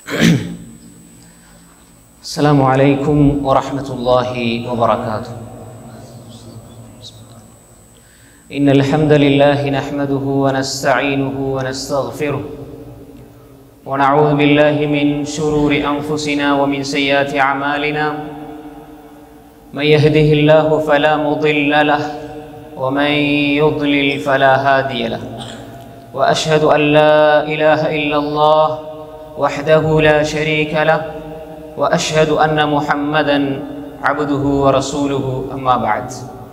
السلام عليكم ورحمة الله وبركاته. إن الحمد لله نحمده ونستعينه ونستغفره ونعوذ بالله من شرور أنفسنا ومن سيئات أعمالنا. من يهده الله فلا مضل له ومن يضلل فلا هادي له. وأشهد أن لا إله إلا الله وحده لا شريك له وأشهد أن محمدًا عبده ورسوله أما بعد.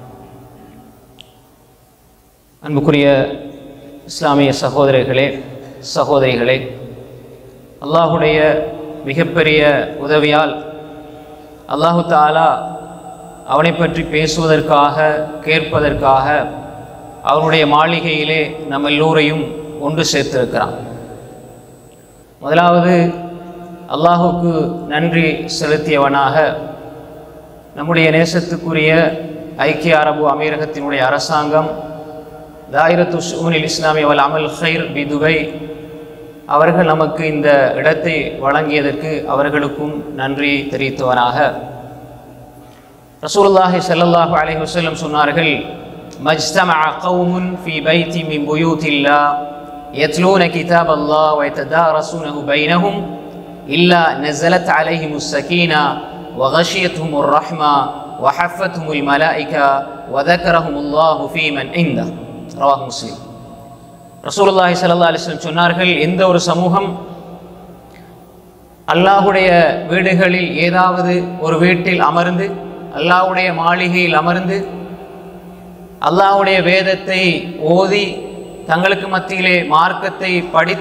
அன்புக்குரிய இஸ்லாமிய சகோதரர்களே சகோதரிகளே, அல்லாஹுடைய மிகப்பெரிய உதவியால் அல்லாஹு தஆலா அவனை பற்றி பேசுவதற்காக கேட்பதற்காக அவனுடைய மாளிகையிலே நம்ம எல்லோரையும் ஒன்று சேர்த்திருக்கிறான். முதலாவது அல்லாஹுக்கு நன்றி செலுத்தியவனாக நம்முடைய நேசத்துக்குரிய ஐக்கிய அரபு அமீரகத்தினுடைய அரசாங்கம் தாயிரத்து ஷுஊனில் இஸ்லாமிய வல் அமல் ஹைர் பி துபை அவர்கள் நமக்கு இந்த இடத்தை வழங்கியதற்கு அவர்களுக்கும் நன்றி தெரிவித்தவனாக, ரசூலுல்லாஹி ஸல்லல்லாஹு அலைஹி வஸல்லம் சொன்னார்கள், மஜ்தமஅ கௌமுன் ஃபீ பைத்தி மின் புயூத்தில்லாஹ் யத்லூன கிதாபல்லாஹ் வ யததாரஸூனஹு பைனஹும் இல்லா நஸலத் அலைஹிமுஸ் ஸகீனா வ கஷியத்துஹுமுர் ரஹ்மா வ ஹஃபத்துஹுமுல் மலாயிகா வ ذكرஹுமுல்லாஹு ஃபீ மன் இன்தஹு. ரவாஹ் முஸ்லிம். ரசூலுல்லாஹி ஸல்லல்லாஹு அலைஹி வஸல்லம் சொன்னார்கள், எந்த ஒரு சமூகம் அல்லாஹுடைய வீடுகளில் ஏதாவது ஒரு வீட்டில் அமர்ந்து, அல்லாஹுடைய மாளிகையில் அமர்ந்து, அல்லாஹுடைய வேதத்தை ஓதி தங்களுக்கு மத்தியிலே மார்க்கத்தை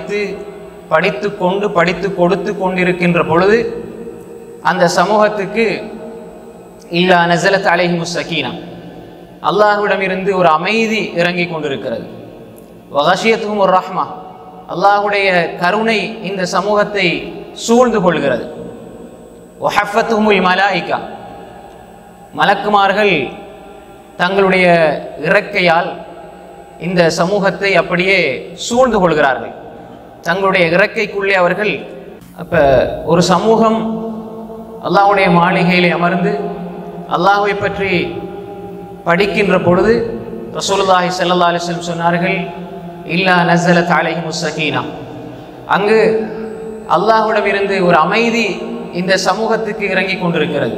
படித்து கொடுத்து கொண்டிருக்கின்ற பொழுது அந்த சமூகத்துக்கு இல்லா நஸலத் அலைஹிமுஸ் ஸகீனா, அல்லாஹ்விடமிருந்து ஒரு அமைதி இறங்கி கொண்டிருக்கிறது. வ கஷியத்துஹுமுர் ரஹ்மா, அல்லாஹுடைய கருணை இந்த சமூகத்தை சூழ்ந்து கொள்கிறது. வ ஹஃபத்துஹுமுல் மலாயிகா, மலக்குமார்கள் தங்களுடைய இறக்கையால் இந்த சமூகத்தை அப்படியே சூழ்ந்து கொள்கிறார்கள். தங்களுடைய இறக்கைக்குள்ளே அவர்கள். அப்போ ஒரு சமூகம் அல்லாஹுடைய மாளிகையிலே அமர்ந்து அல்லாஹ்வை பற்றி படிக்கின்ற பொழுது ரசூலுல்லாஹி ஸல்லல்லாஹு அலைஹி வஸல்லம் சொன்னார்கள், இல்லா நஸலத் அலைஹிமுஸ் ஸகீனா, அங்கு அல்லாஹ்விடமிருந்து ஒரு அமைதி இந்த சமூகத்துக்கு இறங்கி கொண்டிருக்கிறது.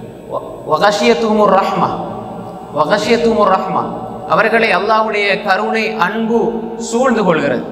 வ கஷியத்துஹுமுர் ரஹ்மா, வ கஷியத்துஹுமுர் ரஹ்மா, அவர்களை அல்லாஹ்வுடைய கருணை அன்பு சூழ்ந்து கொள்கிறது.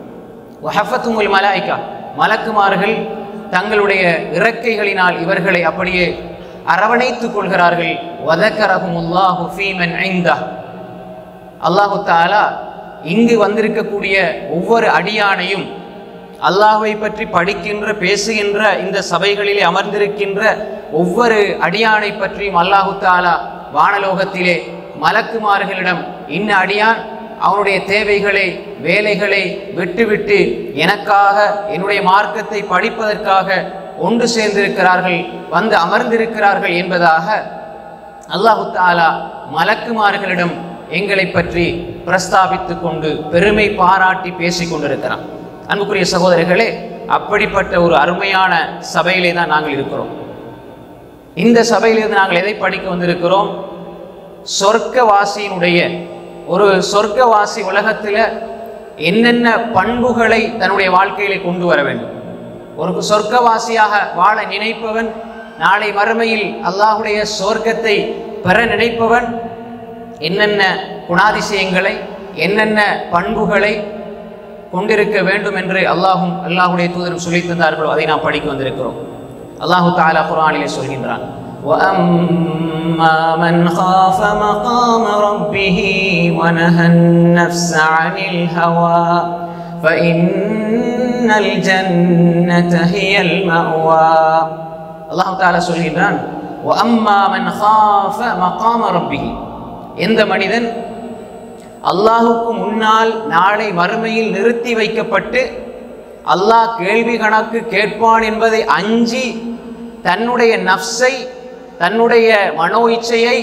வ ஹஃபத்துஹுமுல் மலாயிகா, மலக்குமார்கள் தங்களுடைய இறக்கைகளினால் இவர்களை அப்படியே அரவணைத்துக் கொள்கிறார்கள். வ ذكرஹுமுல்லாஹு ஃபீ மன் இன்தஹு, அல்லாஹு தஆலா இங்கு வந்திருக்கக்கூடிய ஒவ்வொரு அடியானையும், அல்லாஹ்வை பற்றி படிக்கின்ற பேசுகின்ற இந்த சபைகளிலே அமர்ந்திருக்கின்ற ஒவ்வொரு அடியானை பற்றியும் அல்லாஹு தஆலா வானலோகத்திலே மலக்குமார்களிடம், இன்ன அடியான் அவனுடைய தேவைகளை வேலைகளை விட்டுவிட்டு எனக்காக என்னுடைய மார்க்கத்தை படிப்பதற்காக ஒன்று சேர்ந்திருக்கிறார்கள், வந்து அமர்ந்திருக்கிறார்கள் என்பதாக அல்லாஹு தஆலா மலக்குமார்களிடம் எங்களை பற்றி பிரஸ்தாபித்து கொண்டு பெருமை பாராட்டி பேசி கொண்டிருக்கிறான். அன்புக்குரிய சகோதரர்களே, அப்படிப்பட்ட ஒரு அருமையான சபையிலே தான் நாங்கள் இருக்கிறோம். இந்த சபையிலிருந்து நாங்கள் எதை படிக்க வந்திருக்கிறோம்? சொர்க்கவாசியினுடைய, ஒரு சொர்க்கவாசி உலகத்தில் என்னென்ன பண்புகளை தன்னுடைய வாழ்க்கையிலே கொண்டு வர வேண்டும். ஒரு சொர்க்கவாசியாக வாழ நினைப்பவன், நாளை மறுமையில் அல்லாஹுடைய சொர்க்கத்தை பெற நினைப்பவன் என்னென்ன குணாதிசயங்களை என்னென்ன பண்புகளை கொண்டிருக்க வேண்டும் என்று அல்லாஹும் அல்லாஹுடைய தூதரும் சொல்லி தந்தார்களோ அதை நாம் படிக்க வந்திருக்கிறோம். அல்லாஹு தஆலா குர்ஆனிலே சொல்கின்றான், وَأَمَّا مَنْ خَافَ مَقَامَ رَبِّهِ وَنَهَى النَّفْسَ عَنِ الْهَوَى فَإِنَّ الْجَنَّةَ هِيَ الْمَأْوَى. அல்லாஹு தஆலா சொல்கின்றான், وَأَمَّا مَنْ خَافَ مَقَامَ رَبِّهِ, எந்த மனிதன் அல்லாஹுக்கு முன்னால் நாளை மறுமையில் நிறுத்தி வைக்கப்பட்டு அல்லாஹ் கேள்வி கணக்கு கேட்பான் என்பதை அஞ்சி தன்னுடைய நஃப்ஸை, தன்னுடைய மனோ இச்சையை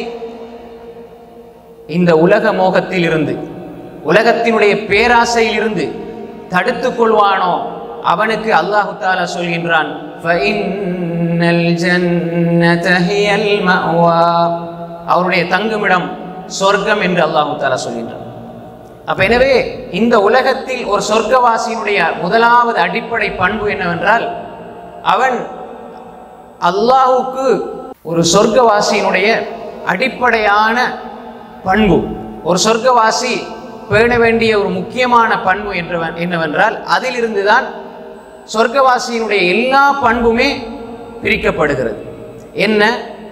இந்த உலக மோகத்தில் இருந்து, உலகத்தினுடைய பேராசையில் இருந்து தடுத்து கொள்வானோ அவனுக்கு அல்லாஹு தஆலா சொல்கின்றான் ஃபஇன்னல் ஜன்னத ஹியல் மஅவா, அவருடைய தங்குமிடம் சொர்க்கம் என்று அல்லாஹு தஆலா சொல்கின்றான். அப்ப எனவே இந்த உலகத்தில் ஒரு சொர்க்கவாசியினுடைய முதலாவது அடிப்படை பண்பு என்னவென்றால், அவன் அல்லாஹுக்கு ஒரு சொர்க்கவாசியினுடைய அடிப்படையான பண்பு, ஒரு சொர்க்கவாசி பேண வேண்டிய ஒரு முக்கியமான பண்பு என்னவென்றால், அதிலிருந்து தான் சொர்க்கவாசியினுடைய எல்லா பண்புமே பிரிக்கப்படுகிறது. என்ன?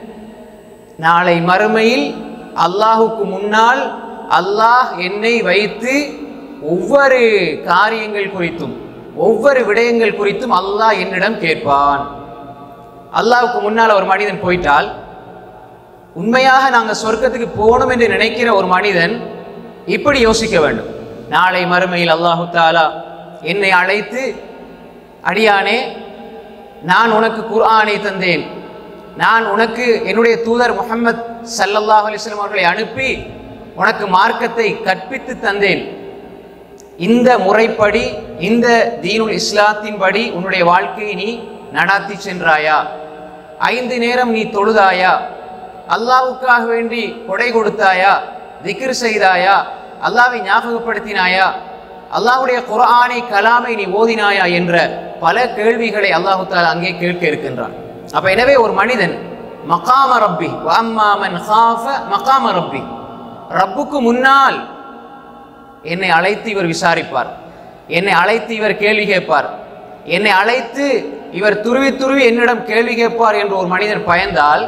நாளை மறுமையில் அல்லாஹுக்கு முன்னால் அல்லாஹ் என்னை வைத்து ஒவ்வொரு காரியங்கள் குறித்தும் ஒவ்வொரு விடயங்கள் குறித்தும் அல்லாஹ் என்னிடம் கேட்பான். அல்லாஹுக்கு முன்னால் ஒரு மனிதன் போயிட்டால், உண்மையாக நாங்கள் சொர்க்கத்துக்கு போகணும் என்று நினைக்கிற ஒரு மனிதன் இப்படி யோசிக்க வேண்டும். நாளை மறுமையில் அல்லாஹு தஆலா என்னை அழைத்து, அடியானே, நான் உனக்கு குர்ஆனை தந்தேன், நான் உனக்கு என்னுடைய தூதர் முஹம்மத் ஸல்லல்லாஹு அலைஹி வஸல்லம் அவர்களை அனுப்பி உனக்கு மார்க்கத்தை கற்பித்து தந்தேன். இந்த முறைப்படி, இந்த தீனுல் இஸ்லாத்தின் படி உன்னுடைய வாழ்க்கையை நீ நடாத்தி சென்றாயா? 5 நேரம் நீ தொழுதாயா? அல்லாஹ்வுக்காக வேண்டி கொடை கொடுத்தாயா? திக்ர் செய்தாயா? அல்லாஹ்வை ஞாபகப்படுத்தினாயா? அல்லாஹ்வுடைய குர்ஆனை கலாமை நீ ஓதினாயா என்ற பல கேள்விகளை அல்லாஹ் தஆலா அங்கே கேட்க இருக்கின்றான். அப்ப எனவே ஒரு மனிதன் மகாம ரப்பி வ அம்மா மன் காஃப மகாம ரப்பி, ரப்புக்கு முன்னால் என்னை அழைத்து இவர் விசாரிப்பார், என்னை அழைத்து இவர் கேள்வி கேட்பார், என்னை அழைத்து இவர் துருவி துருவி என்னிடம் கேள்வி கேட்பார் என்று ஒரு மனிதன் பயந்தால்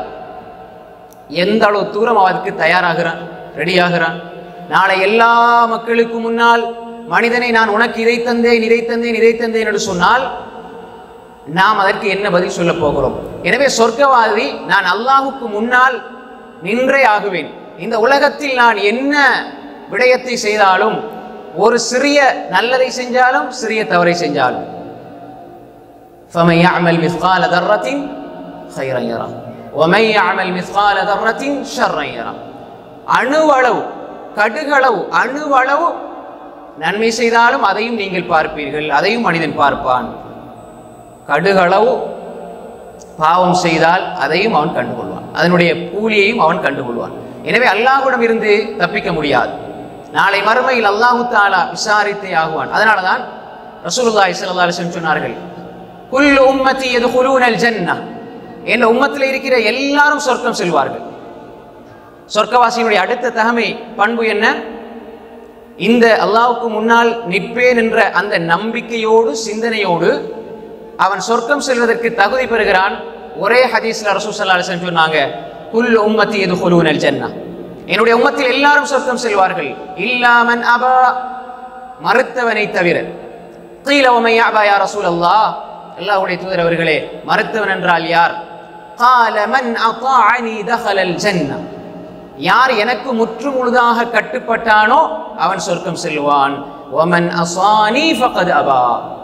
எந்த அளவு தூரம் அவருக்கு தயாராகிறான், ரெடியாகிறான். நாளை எல்லா மக்களுக்கு முன்னால் மனிதனை நான் உனக்கு இதை தந்தேன் இதை தந்தேன் இதை தந்தேன் என்று சொன்னால் நாம் அதற்கு என்ன பதில் சொல்ல போகிறோம்? எனவே சொர்க்கவாதி நான் அல்லாஹுக்கு முன்னால் நின்றே ஆகுவேன். இந்த உலகத்தில் நான் என்ன விடயத்தை செய்தாலும், ஒரு சிறிய நல்லதை செஞ்சாலும் சிறிய தவறை செஞ்சாலும், فَمَنْ يَعْمَلْ مِثْقَالَ ذَرَّةٍ خَيْرًا يَرَهُ وَمَنْ يَعْمَلْ مِثْقَالَ ذَرَّةٍ شَرًّا يَرَهُ. அணுவளவு, கடுகளவு, அணுவளவு நன்மை செய்தாலும் அதையும் நீங்கள் பார்ப்பீர்கள், அதையும் மனிதன் பார்ப்பான். கடுகளவு பாவம் செய்தால் அதையும் அவன் கண்டுகொள்வான், அதனுடைய கூலியையும் அவன் கண்டுகொள்வான். எனவே அல்லாஹ்விடம் இருந்து தப்பிக்க முடியாது. நாளை மறுமையில் அல்லாஹு தஆலா விசாரித்தே ஆகுவான். அதனாலதான் ரசூலுல்லாஹி ஸல்லல்லாஹு அலைஹி வஸல்லம் சொன்னார்கள், குல்லு உம்மத்தி யதுகுலூனல் ஜன்னஹ், என்ற உம்மத்தில் இருக்கிற எல்லாரும் சொர்க்கம் செல்வார்கள். சொர்க்கவாசியினுடைய அடுத்த தகமை பண்பு என்ன? இந்த அல்லாஹ்வுக்கு முன்னால் நிற்பேன் என்ற அந்த நம்பிக்கையோடு சிந்தனையோடு அவன் சொர்க்கம் செல்வதற்கு தகுதி பெறுகிறான். ஒரே ஹதீஸ்ல ரசூல் ஸல்லல்லாஹு அலைஹி வஸல்லம் சொன்னாங்க, குல்லு உம்மத்தி யதுகுலூனல் ஜன்னஹ், என்னுடைய உம்மத்தில் எல்லாரும் சொர்க்கம் செல்வார்கள், இல்லா மன் அபா, மறுத்தவனை தவிர. கீல வமன் யஅபா யா ரசூலல்லாஹ், அல்லாஹ்வுடைய தூதர் அவர்களே, மறுத்தவன் என்றால் யார்? கால மன் அதாஅனி தஹலல் ஜன்னஹ், யார் எனக்கு முற்று முழுதாக கட்டுப்பட்டானோ அவன் சொர்க்கம் செல்வான். வமன் அஸானி ஃபகத் அபா,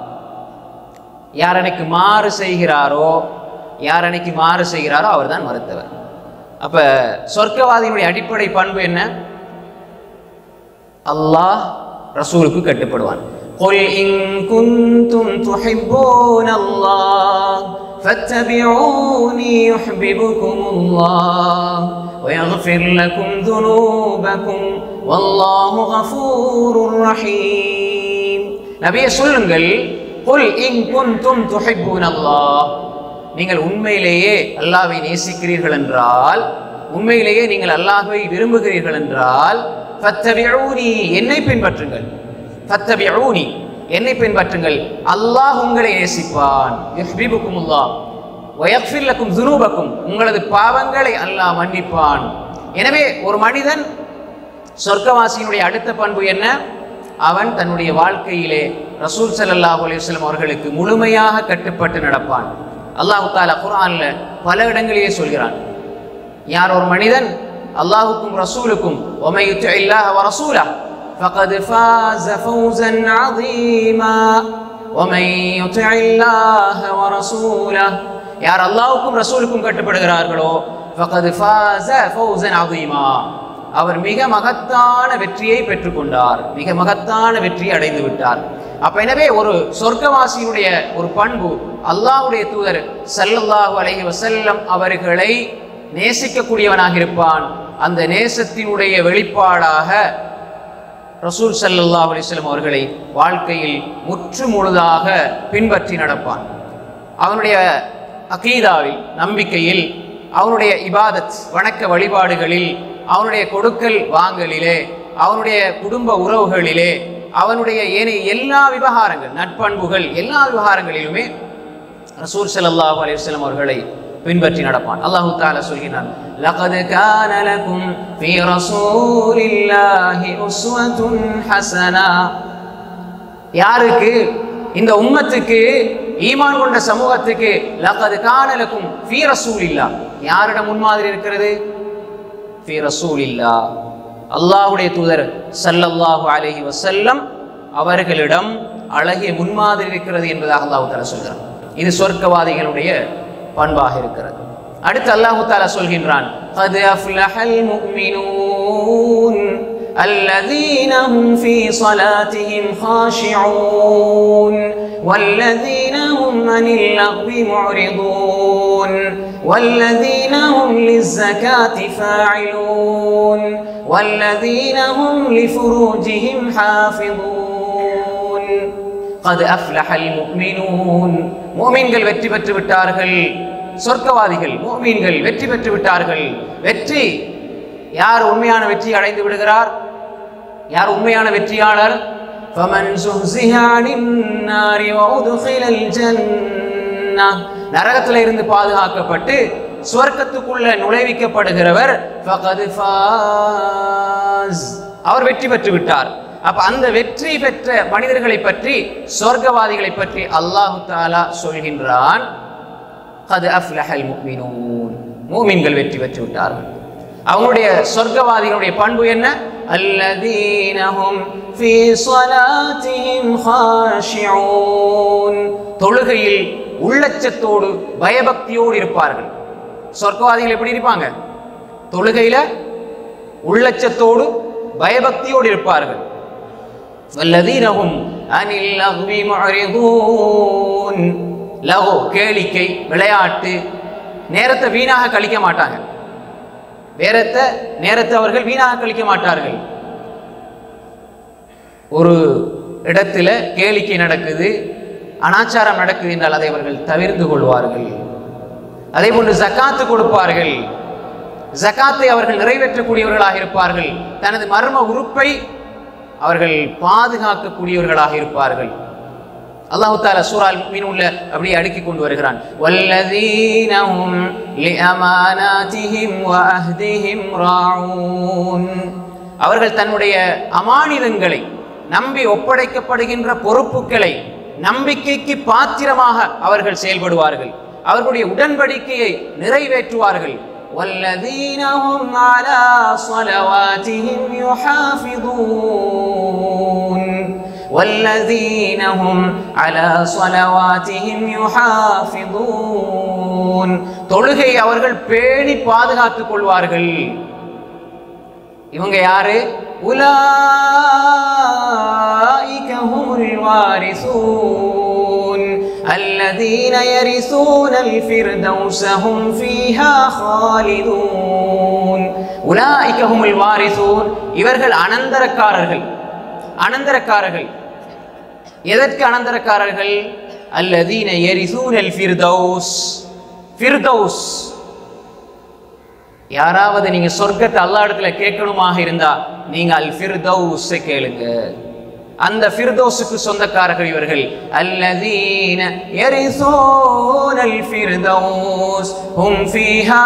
யார் எனக்கு மாறு செய்கிறாரோ, யார் எனக்கு மாறு செய்கிறாரோ அவர்தான் மறுத்தவர். அப்ப சொர்க்கவாதியினுடைய அடிப்படை பண்பு என்ன? அல்லாஹ் ரசூலுக்கு கட்டுப்படுவான். قل إن كنتم تحبون الله فاتبعوني يحببكم الله ويغفر لكم ذنوبكم والله غفور رحيم. நபியே சொல்லுங்கள், قل إن كنتم تحبون الله, நீங்கள் உண்மையிலேயே அல்லாஹ்வை நேசிக்கிறீர்கள் என்றால், உண்மையிலேயே நீங்கள் அல்லாஹ்வை விரும்புகிறீர்கள் என்றால், ஃபத்தபிஊனி, என்னை பின்பற்றுங்கள். ஃபத்தபிஊனி, என்னை பின்பற்றுங்கள், அல்லாஹ் உங்களை நேசிப்பான். யுஹ்பிபுகுமுல்லாஹ் வயக்ஃபிர் லக்கும் ذுனூபக்கும், உங்களது பாவங்களை அல்லாஹ் மன்னிப்பான். எனவே ஒரு மனிதன் சொர்க்கவாசியினுடைய அடுத்த பண்பு என்ன? அவன் தன்னுடைய வாழ்க்கையிலே ரசூல் ஸல்லல்லாஹு அலைஹி வஸல்லம் அவர்களுக்கு முழுமையாக கட்டுப்பட்டு நடப்பான். அல்லாஹ் தஆலா குர்ஆன்ல பல இடங்களிலே சொல்கிறான், யார் ஒரு மனிதன் அல்லாஹ்வுக்கும் ரசூலுக்கும் வமை யுத்திஇல்லாஹ வ ரசூலஹு ஃபகத் ஃபாஸ ஃபௌஸன் அஸீமா வமை யுத்திஇல்லாஹ வ ரசூலஹு, யார் அல்லாஹ்வுக்கும் ரசூலுக்கும் கட்டுப்படுகிறார்களோ ஃபகத் ஃபாஸ ஃபௌஸன் அஸீமா, அவர் மிக மகத்தான வெற்றியை பெற்றுக்கொண்டார், மிக மகத்தான வெற்றியை அடைந்து விட்டார். அப்ப எனவே ஒரு சொர்க்கவாசியுடைய ஒரு பண்பு, அல்லாஹ்வுடைய தூதர் ஸல்லல்லாஹு அலைஹி வஸல்லம் அவர்களை நேசிக்கக்கூடியவனாக இருப்பான். அந்த நேசத்தினுடைய வெளிப்பாடாக ரசூல் ஸல்லல்லாஹு அலைஹி வஸல்லம் அவர்களை வாழ்க்கையில் முற்று முழுதாக பின்பற்றி நடப்பான். அவனுடைய அகீதாவில், நம்பிக்கையில், அவனுடைய இபாதத் வணக்க வழிபாடுகளில், அவனுடைய கொடுக்கல் வாங்கலிலே, அவனுடைய குடும்ப உறவுகளிலே, அவனுடைய ஏனைய எல்லா விவகாரங்கள், நட்பண்புகள், எல்லா விவகாரங்களிலுமே ரசூல் ஸல்லல்லாஹு அலைஹி வஸல்லம் அவர்களை பின்பற்றி நடப்பான். அல்லாஹ் தஆலா சொல்கிறான், லகத் கான லகும் ஃபீ ரசூலில்லாஹி உஸ்வத்துன் ஹஸனா. யாருக்கு? இந்த உம்மத்துக்கு, ஈமான் கொண்ட சமூகத்துக்கு லகத் கான லகும் ஃபீ ரசூலில்லாஹ். யாரிடம் முன்மாதிரி இருக்கிறது? ஃபீ ரசூலில்லாஹ், அல்லாஹ்வுடைய தூதர் ஸல்லல்லாஹு அலைஹி வஸல்லம் அவர்களிடம் அழகிய முன்மாதிரி இருக்கிறது என்பதாக அல்லாஹ் தஆலா சொல்கிறான். இது சொர்க்கவாதிகளுடைய பண்பாக இருக்கிறது. அடுத்து அல்லாஹ் தஆலா சொல்கின்றான், கத் அஃப்லஹல் முஃமினூன் الذين هم في صلاتهم خاشعون والذين هم عن اللغو معرضون والذين هم للزكاة فاعلون والذين هم لفروجهم حافظون. قد أفلح المؤمنون. முஃமின்கள் வெற்றி பெற்று விட்டார்கள். சொர்க்கவாதிகள் முஃமின்கள் வெற்றி பெற்று விட்டார்கள். வெற்றி யார் உண்மையான வெற்றி அடைந்து விடுகிறார்? யார் உண்மையான வெற்றியாளர்? فَمَنْ زُحْزِحَ عَنِ النَّارِ وَأُدْخِلَ الْجَنَّةَ. நரகத்தில் இருந்து பாதுகாக்கப்பட்டு சுவர்க்கத்துக்குள்ள நுழைவிக்கப்படுகிறவர் فَقَدْ فَازَ. அவர் வெற்றி பெற்று விட்டார். அப்ப அந்த வெற்றி பெற்ற மனிதர்களை பற்றி, சொர்க்கவாதிகளை பற்றி அல்லாஹ் தஆலா சொல்கின்றான், قَدْ أَفْلَحَ الْمُؤْمِنُونَ. முஃமின்கள் வெற்றி பெற்று விட்டார்கள். அவங்களுடைய சொர்க்கவாதிகளுடைய பண்பு என்ன? الذين هم في صلاتهم خاشعون. தொழுகையில் உள்ளச்சத்தோடு பயபக்தியோடு இருப்பார்கள். சொர்க்கவாதிகள் எப்படி இருப்பாங்க? தொழுகையில உள்ளச்சத்தோடு பயபக்தியோடு இருப்பார்கள். والذين هم عن اللغو معرضون. லகு, கேளிக்கை, விளையாட்டு, நேரத்தை வீணாக கழிக்க மாட்டாங்க. நேரத்தை அவர்கள் வீணாக கழிக்க மாட்டார்கள். ஒரு இடத்துல கேளிக்கை நடக்குது, அனாச்சாரம் நடக்குது என்றால் அதை அவர்கள் தவிர்த்து கொள்வார்கள். அதே போன்று ஜகாத்து கொடுப்பார்கள். ஜகாத்தை அவர்கள் நிறைவேற்றக்கூடியவர்களாக இருப்பார்கள். தனது மர்ம உறுப்பை அவர்கள் பாதுகாக்கக்கூடியவர்களாக இருப்பார்கள். அல்லாஹ் தஆலா சூரா அல்-முஃமினூன்ல அப்படியே அடுக்கி கொண்டு வருகிறான், வல்லதீன ஹும் லிஅமானாதிஹிம் வ அஹ்திஹிம் ராஊன். அவர்கள் தன்னுடைய அமானிதங்களை, நம்பி ஒப்படைக்கப்படுகின்ற பொறுப்புகளை நம்பிக்கைக்கு பாத்திரமாக அவர்கள் செயல்படுவார்கள். அவர்களுடைய உடன்படிக்கையை நிறைவேற்றுவார்கள். வல்லதீன ஹும் அலா ஸலவாத்திஹிம் யுஹாஃபிதூன். والذين هم على صلواتهم يحافظون. தொழுகை அவர்கள் பேணி பாதுகாத்துக் கொள்வார்கள். இவங்க யாரு? உலாயிக ஹுமுல் வாரிசூன் الذين يرثون الفردوس هم فيها خالدون. உலாயிக ஹுமுல் வாரிசூன். இவர்கள் அனந்தரக்காரர்கள். அனந்தரக்காரர்கள். எதற்கு அனந்தரக்காரர்கள்? அல்லதீன யரிசூனல் ஃபிர்தௌஸ். ஃபிர்தௌஸ், யாராவது நீங்க சொர்க்கத்தை அல்லாஹ் இடத்துல கேட்கணுமாக இருந்தா நீங்க அல் ஃபிர்தௌஸை கேளுங்க. அந்த ஃபிர்தௌஸுக்கு சொந்தக்காரர்கள் இவர்கள். அல்லதீன யரிசூனல் ஃபிர்தௌஸ் ஹும் ஃபீஹா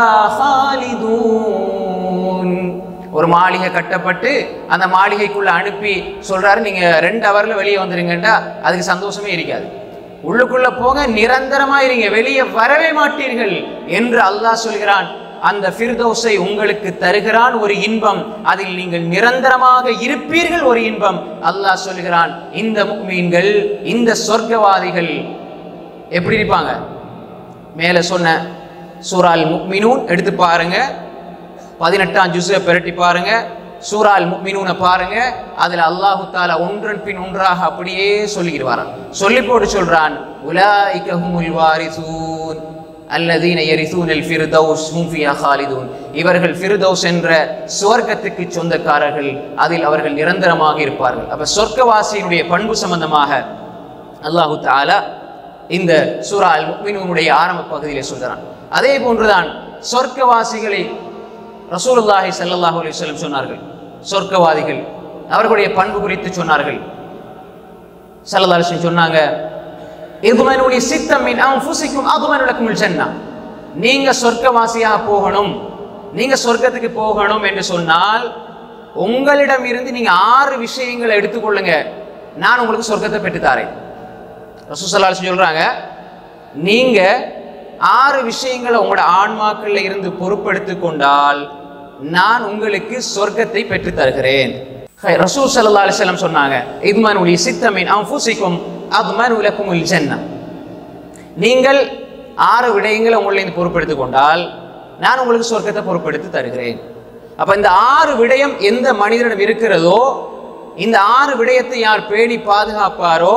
காலிதூன். ஒரு மாளிகை கட்டப்பட்டு அந்த மாளிகைக்குள்ள அனுப்பி சொல்றாரு, நீங்க 2 ஹவர்ல வெளியே வந்துருங்கண்டா அதுக்கு சந்தோஷமே இருக்காது. உள்ளுக்குள்ள போக, நிரந்தரமா இருங்க, வெளியே வரவே மாட்டீர்கள் என்று அல்லாஹ் சொல்கிறான். அந்த ஃபிர்தௌஸை உங்களுக்கு தருகிறான், ஒரு இன்பம், அதில் நீங்கள் நிரந்தரமாக இருப்பீர்கள், ஒரு இன்பம். அல்லாஹ் சொல்கிறான், இந்த முஃமின்கள், இந்த சொர்க்கவாதிகள் எப்படி இருப்பாங்க? மேல சொன்ன சூரா அல்-முஃமினூன் எடுத்து பாருங்க, 18ஆம் ஜுஸை பெரட்டி பாருங்க. சூரா அல் முஃமினூன பாருங்க, அதுல அல்லாஹு தஆலா ஒன்றன் பின் ஒன்றாக அப்படியே சொல்லிடுவார். சொல்லி போட்டு சொல்றான், உலாயிக ஹுமுல் வாரிசூன் அல்லதீன யரிசூனல் ஃபிர்தௌஸ் ஹும் ஃபியா காலிதூன். இவர்கள் ஃபிர்தௌஸ் என்ற சுவர்க்கத்துக்கு சொந்தக்காரர்கள், அதில் அவர்கள் நிரந்தரமாக இருப்பார்கள். அப்ப சொர்க்கவாசியினுடைய பண்பு சம்பந்தமாக அல்லாஹு தஆலா இந்த சூரா அல் முஃமினூனுடைய ஆரம்ப பகுதியிலே சொல்கிறான். அதே போன்றுதான் சொர்க்கவாசிகளை ரசூலுல்லாஹி ஸல்லல்லாஹு அலைஹி வஸல்லம் சொன்னார்கள். சொர்க்கவாதிகள் அவர்களுடைய பண்பு குறித்து சொன்னார்கள். ஸல்லல்லாஹு அலைஹி வஸல்லம் சொன்னாங்க, இத்மனு லி சித்தம் மின் அன்ஃபுசிக்கும் அத்மனு லக்குமுல் ஜன்னah. நீங்க சொர்க்கவாசியாக போகணும், நீங்க சொர்க்கத்துக்கு போகணும் என்று சொன்னால் உங்களிடம் இருந்து நீங்க 6 விஷயங்களை எடுத்துக்கொள்ளுங்க, நான் உங்களுக்கு சொர்க்கத்தை பெற்று தாரேன். ரசூல் ஸல்லல்லாஹு அலைஹி வஸல்லம் சொல்றாங்க, நீங்க 6 விஷயங்களை உங்களோட ஆன்மாக்கள்ல இருந்து பொறுப்பெடுத்துக் கொண்டால் நான் உங்களுக்கு சொர்க்கத்தை பெற்று தருகிறேன். ரசூல் ஸல்லல்லாஹு அலைஹி வஸல்லம் சொன்னாங்க, இத்மனு லி சித்தம் மின் அன்ஃபுசிக்கும் அத்மனு லக்குமுல் ஜன்னah. நீங்கள் 6 விடயங்களை உங்களிலிருந்து பொறுப்பெடுத்துக் கொண்டால் நான் உங்களுக்கு சொர்க்கத்தை பொறுப்பெடுத்து தருகிறேன். அப்ப இந்த 6 விடயம் எந்த மனிதனிடம் இருக்கிறதோ, இந்த 6 விடயத்தை யார் பேணி பாதுகாப்பாரோ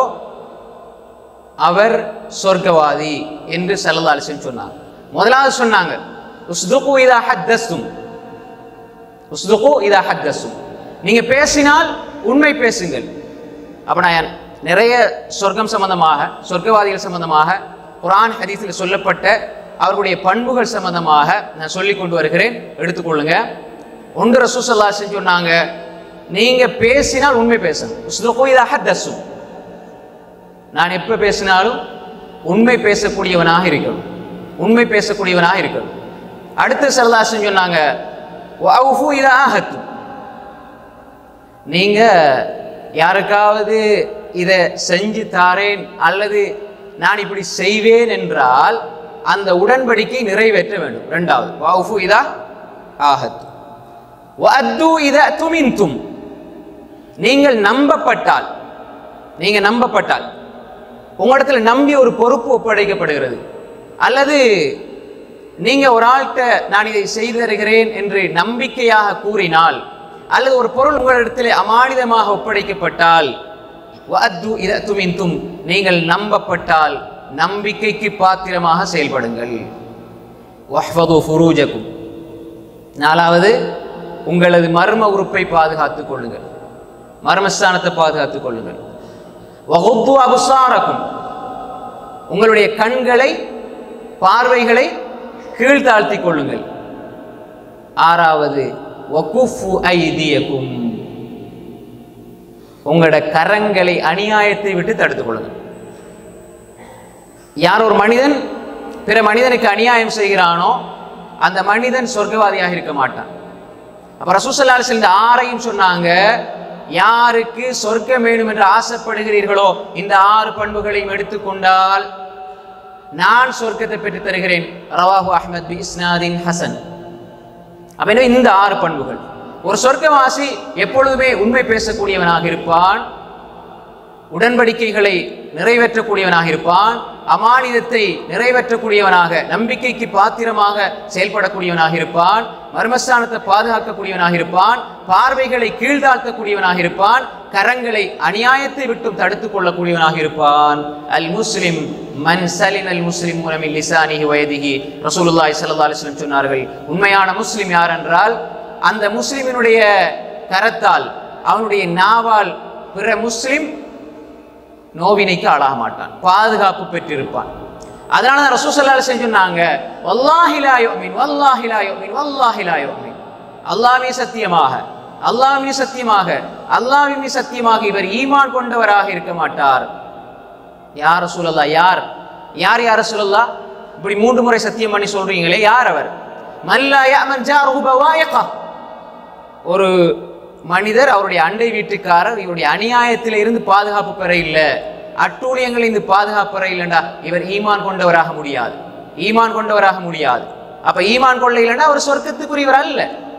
அவர் சொர்க்கவாதி என்று ஸல்லல்லாஹு அலைஹி வஸல்லம் சொன்னார். முதலாவது சொன்னாங்க, உஸ்துகு இதா ஹத்தஸ்தும், உஸ்துகு இதா ஹத்தஸ்தும், நீங்க பேசினால் உண்மை பேசுங்கள். அப்ப நான் நிறைய சொர்க்கம் சம்பந்தமாக, சொர்க்கவாதிகள் சம்பந்தமாக குர்ஆன் ஹதீஸில் சொல்லப்பட்ட அவர்களுடைய பண்புகள் சம்பந்தமாக நான் சொல்லிக் கொண்டு வருகிறேன், எடுத்துக்கொள்ளுங்க. ஒன்று ரசூல் ஸல்லல்லாஹு அலைஹி வஸல்லம் சொன்னாங்க, நீங்க பேசினால் உண்மை பேசணும். உஸ்துகு இதா ஹத்தஸ்தும், நான் எப்ப பேசினாலும் உண்மை பேசக்கூடியவனாக இருக்கணும், உண்மை பேசக்கூடியவனாக இருக்கணும். அடுத்து ஸல்லல்லாஹு அலைஹி வஸல்லம் சொன்னாங்க, வஅஃபு இதா ஆஹத்தும், நீங்க யாருக்காவது இதை செஞ்சு தாரேன் அல்லது நான் இப்படி செய்வேன் என்றால் அந்த உடன்படிக்கை நிறைவேற்ற வேண்டும். இரண்டாவது, வஅஃபு இதா ஆஹத்தும் வஅத்து இதா துமின்தும், நீங்கள் நம்பப்பட்டால், நீங்க நம்பப்பட்டால் உங்களிடத்துல நம்பி ஒரு பொறுப்பு ஒப்படைக்கப்படுகிறது, அல்லது நீங்க ஒரு ஆள்கிட்ட நான் இதை செய்து தருகிறேன் என்று நம்பிக்கையாக கூறினால், அல்லது ஒரு பொருள் உங்களிடத்திலே அமானிதமாக ஒப்படைக்கப்பட்டால், வஅத்து இதா துமின்தும், நீங்கள் நம்பப்பட்டால் நம்பிக்கைக்கு பாத்திரமாக செயல்படுங்கள். வஹ்ஃபது ஃபுரூஜக்கும், நாலாவது உங்களது மர்ம உறுப்பை பாதுகாத்துக் கொள்ளுங்கள், மர்மஸ்தானத்தை பாதுகாத்துக் கொள்ளுங்கள். வகுத்து அபுசாரக்கும், உங்களுடைய கண்களை, பார்வைகளை கீழ்த்தாழ்த்தி கொள்ளுங்கள். ஆறாவது, வகுஃபு ஐதியக்கும், உங்களோட கரங்களை அநியாயத்தை விட்டு தடுத்துக் கொள்ளுங்கள். யார் ஒரு மனிதன் பிற மனிதனுக்கு அநியாயம் செய்கிறானோ அந்த மனிதன் சொர்க்கவாதியாக இருக்க மாட்டான். அப்ப ரசூல் ஸல்லல்லாஹு அலைஹி வஸல்லம் இந்த 6ஐயும் சொன்னாங்க, யாருக்கு சொர்க்கம் வேணும் என்று ஆசைப்படுகிறீர்களோ இந்த 6 பண்புகளையும் எடுத்துக்கொண்டால் நான் சொர்க்கத்தை பெற்று தருகிறேன். ரவாஹு அஹ்மத் பி இஸ்னாதின் ஹசன். அப்ப இந்த 6 பண்புகள், ஒரு சொர்க்கவாசி எப்பொழுதுமே உண்மை பேசக்கூடியவனாக இருப்பான், உடன்படிக்கைகளை நிறைவேற்றக்கூடியவனாக இருப்பான், அமானிதத்தை நிறைவேற்றக்கூடியவனாக, நம்பிக்கைக்கு பாத்திரமாக செயல்படக்கூடியவனாக இருப்பான், மர்மஸ்தானத்தை பாதுகாக்கக்கூடியவனாக இருப்பான், பார்வைகளை கீழ்தாழ்த்தக்கூடியவனாக இருப்பான், கரங்களை அநியாயத்தை விட்டும் தடுத்துக் கொள்ளக்கூடியவனாக இருப்பான். அல் முஸ்லிம் மன் சலின் அல் முஸ்லிமூன மின் லிசானிஹி வ யதிஹி, ரசூலுல்லாஹி ஸல்லல்லாஹு அலைஹி வஸல்லம் சொன்னார்கள், உண்மையான முஸ்லிம் யார் என்றால் அந்த முஸ்லிமினுடைய கரத்தால், அவனுடைய நாவால் பிற முஸ்லிம் நோவினைக்கு ஆளாக மாட்டான், பாதுகாப்பு பெற்றிருப்பான். அதனால தான் ரசூல் ஸல்லல்லாஹு அலைஹி வஸல்லம் சொன்னாங்க, வல்லாஹி லா யுமின் வல்லாஹி லா யுமின் வல்லாஹி லா யுமின், அல்லாஹ்வே சத்தியமாக, அல்லாஹ்வே சத்தியமாக, அல்லாஹ்வே சத்தியமாக இவர் ஈமான் கொண்டவராக இருக்க மாட்டார். யா ரசூலல்லாஹ், யார் யார் யா ரசூலல்லாஹ், இப்படி 3 முறை சத்தியம் பண்ணி சொல்றீங்களே, யார் அவர்? மல்லா யஅமன் ஜாருஹு பவாயிகா, ஒரு மனிதர் அவருடைய அண்டை வீட்டுக்காரர் இவருடைய அநியாயத்தில இருந்து பாதுகாப்பு பெற இல்லை, அட்டூழியங்களில் இருந்து பாதுகாப்பு பெற இல்லைண்டா இவர் ஈமான் கொண்டவராக முடியாது, ஈமான் கொண்டவராக முடியாது. அப்ப ஈமான் கொள்ள இல்லைன்னா அவர் சொர்க்கத்துக்குரியவர் அல்ல,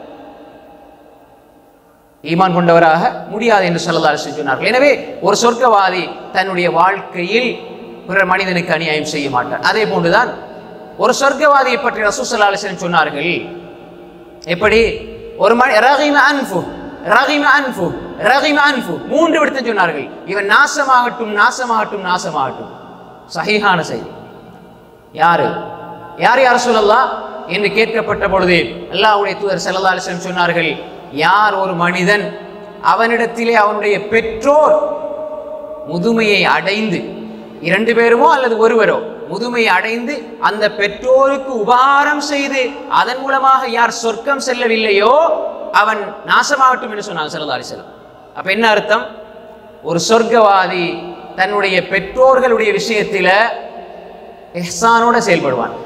ஈமான் கொண்டவராக முடியாது என்று ஸல்லல்லாஹு அலைஹி வஸல்லம் சொன்னார்கள். எனவே ஒரு சொர்க்கவாதி தன்னுடைய வாழ்க்கையில் பிற மனிதனுக்கு அநியாயம் செய்ய மாட்டார். அதே போன்றுதான் ஒரு சொர்க்கவாதியை பற்றி ரசூல் ஸல்லல்லாஹு அலைஹி வஸல்லம் சொன்னார்கள். எப்படி? ஒரு ரகீம அன்ஃபு, ரகிம அன்ஃபு ரகிம அன்ஃபு 3 விடத்தம் சொன்னார்கள். இவன் நாசமாகட்டும் நாசமாகட்டும் நாசமாகட்டும். சஹீஹான செய்தி. யார் யா ரசூலல்லாஹ் என்று கேட்கப்பட்ட பொழுது அல்லாஹ்வுடைய தூதர் ஸல்லல்லாஹு அலைஹி வஸல்லம் சொன்னார்கள், யார் ஒரு மனிதன் அவனிடத்திலே அவனுடைய பெற்றோர் முதுமையை அடைந்து, 2 பேருமோ அல்லது ஒருவரோ முதுமையை அடைந்து அந்த பெற்றோருக்கு உபகாரம் செய்து அதன் மூலமாக யார் சொர்க்கம் செல்லவில்லையோ அவன் நாசமாகட்டும் என்று சொன்னாங்க ஸல்லல்லாஹு அலைஹி வஸல்லம். அப்ப என்ன அர்த்தம்? ஒரு சொர்க்கவாதி தன்னுடைய பெற்றோர்களுடைய விஷயத்தில இஹ்சானோட செயல்படுவான்.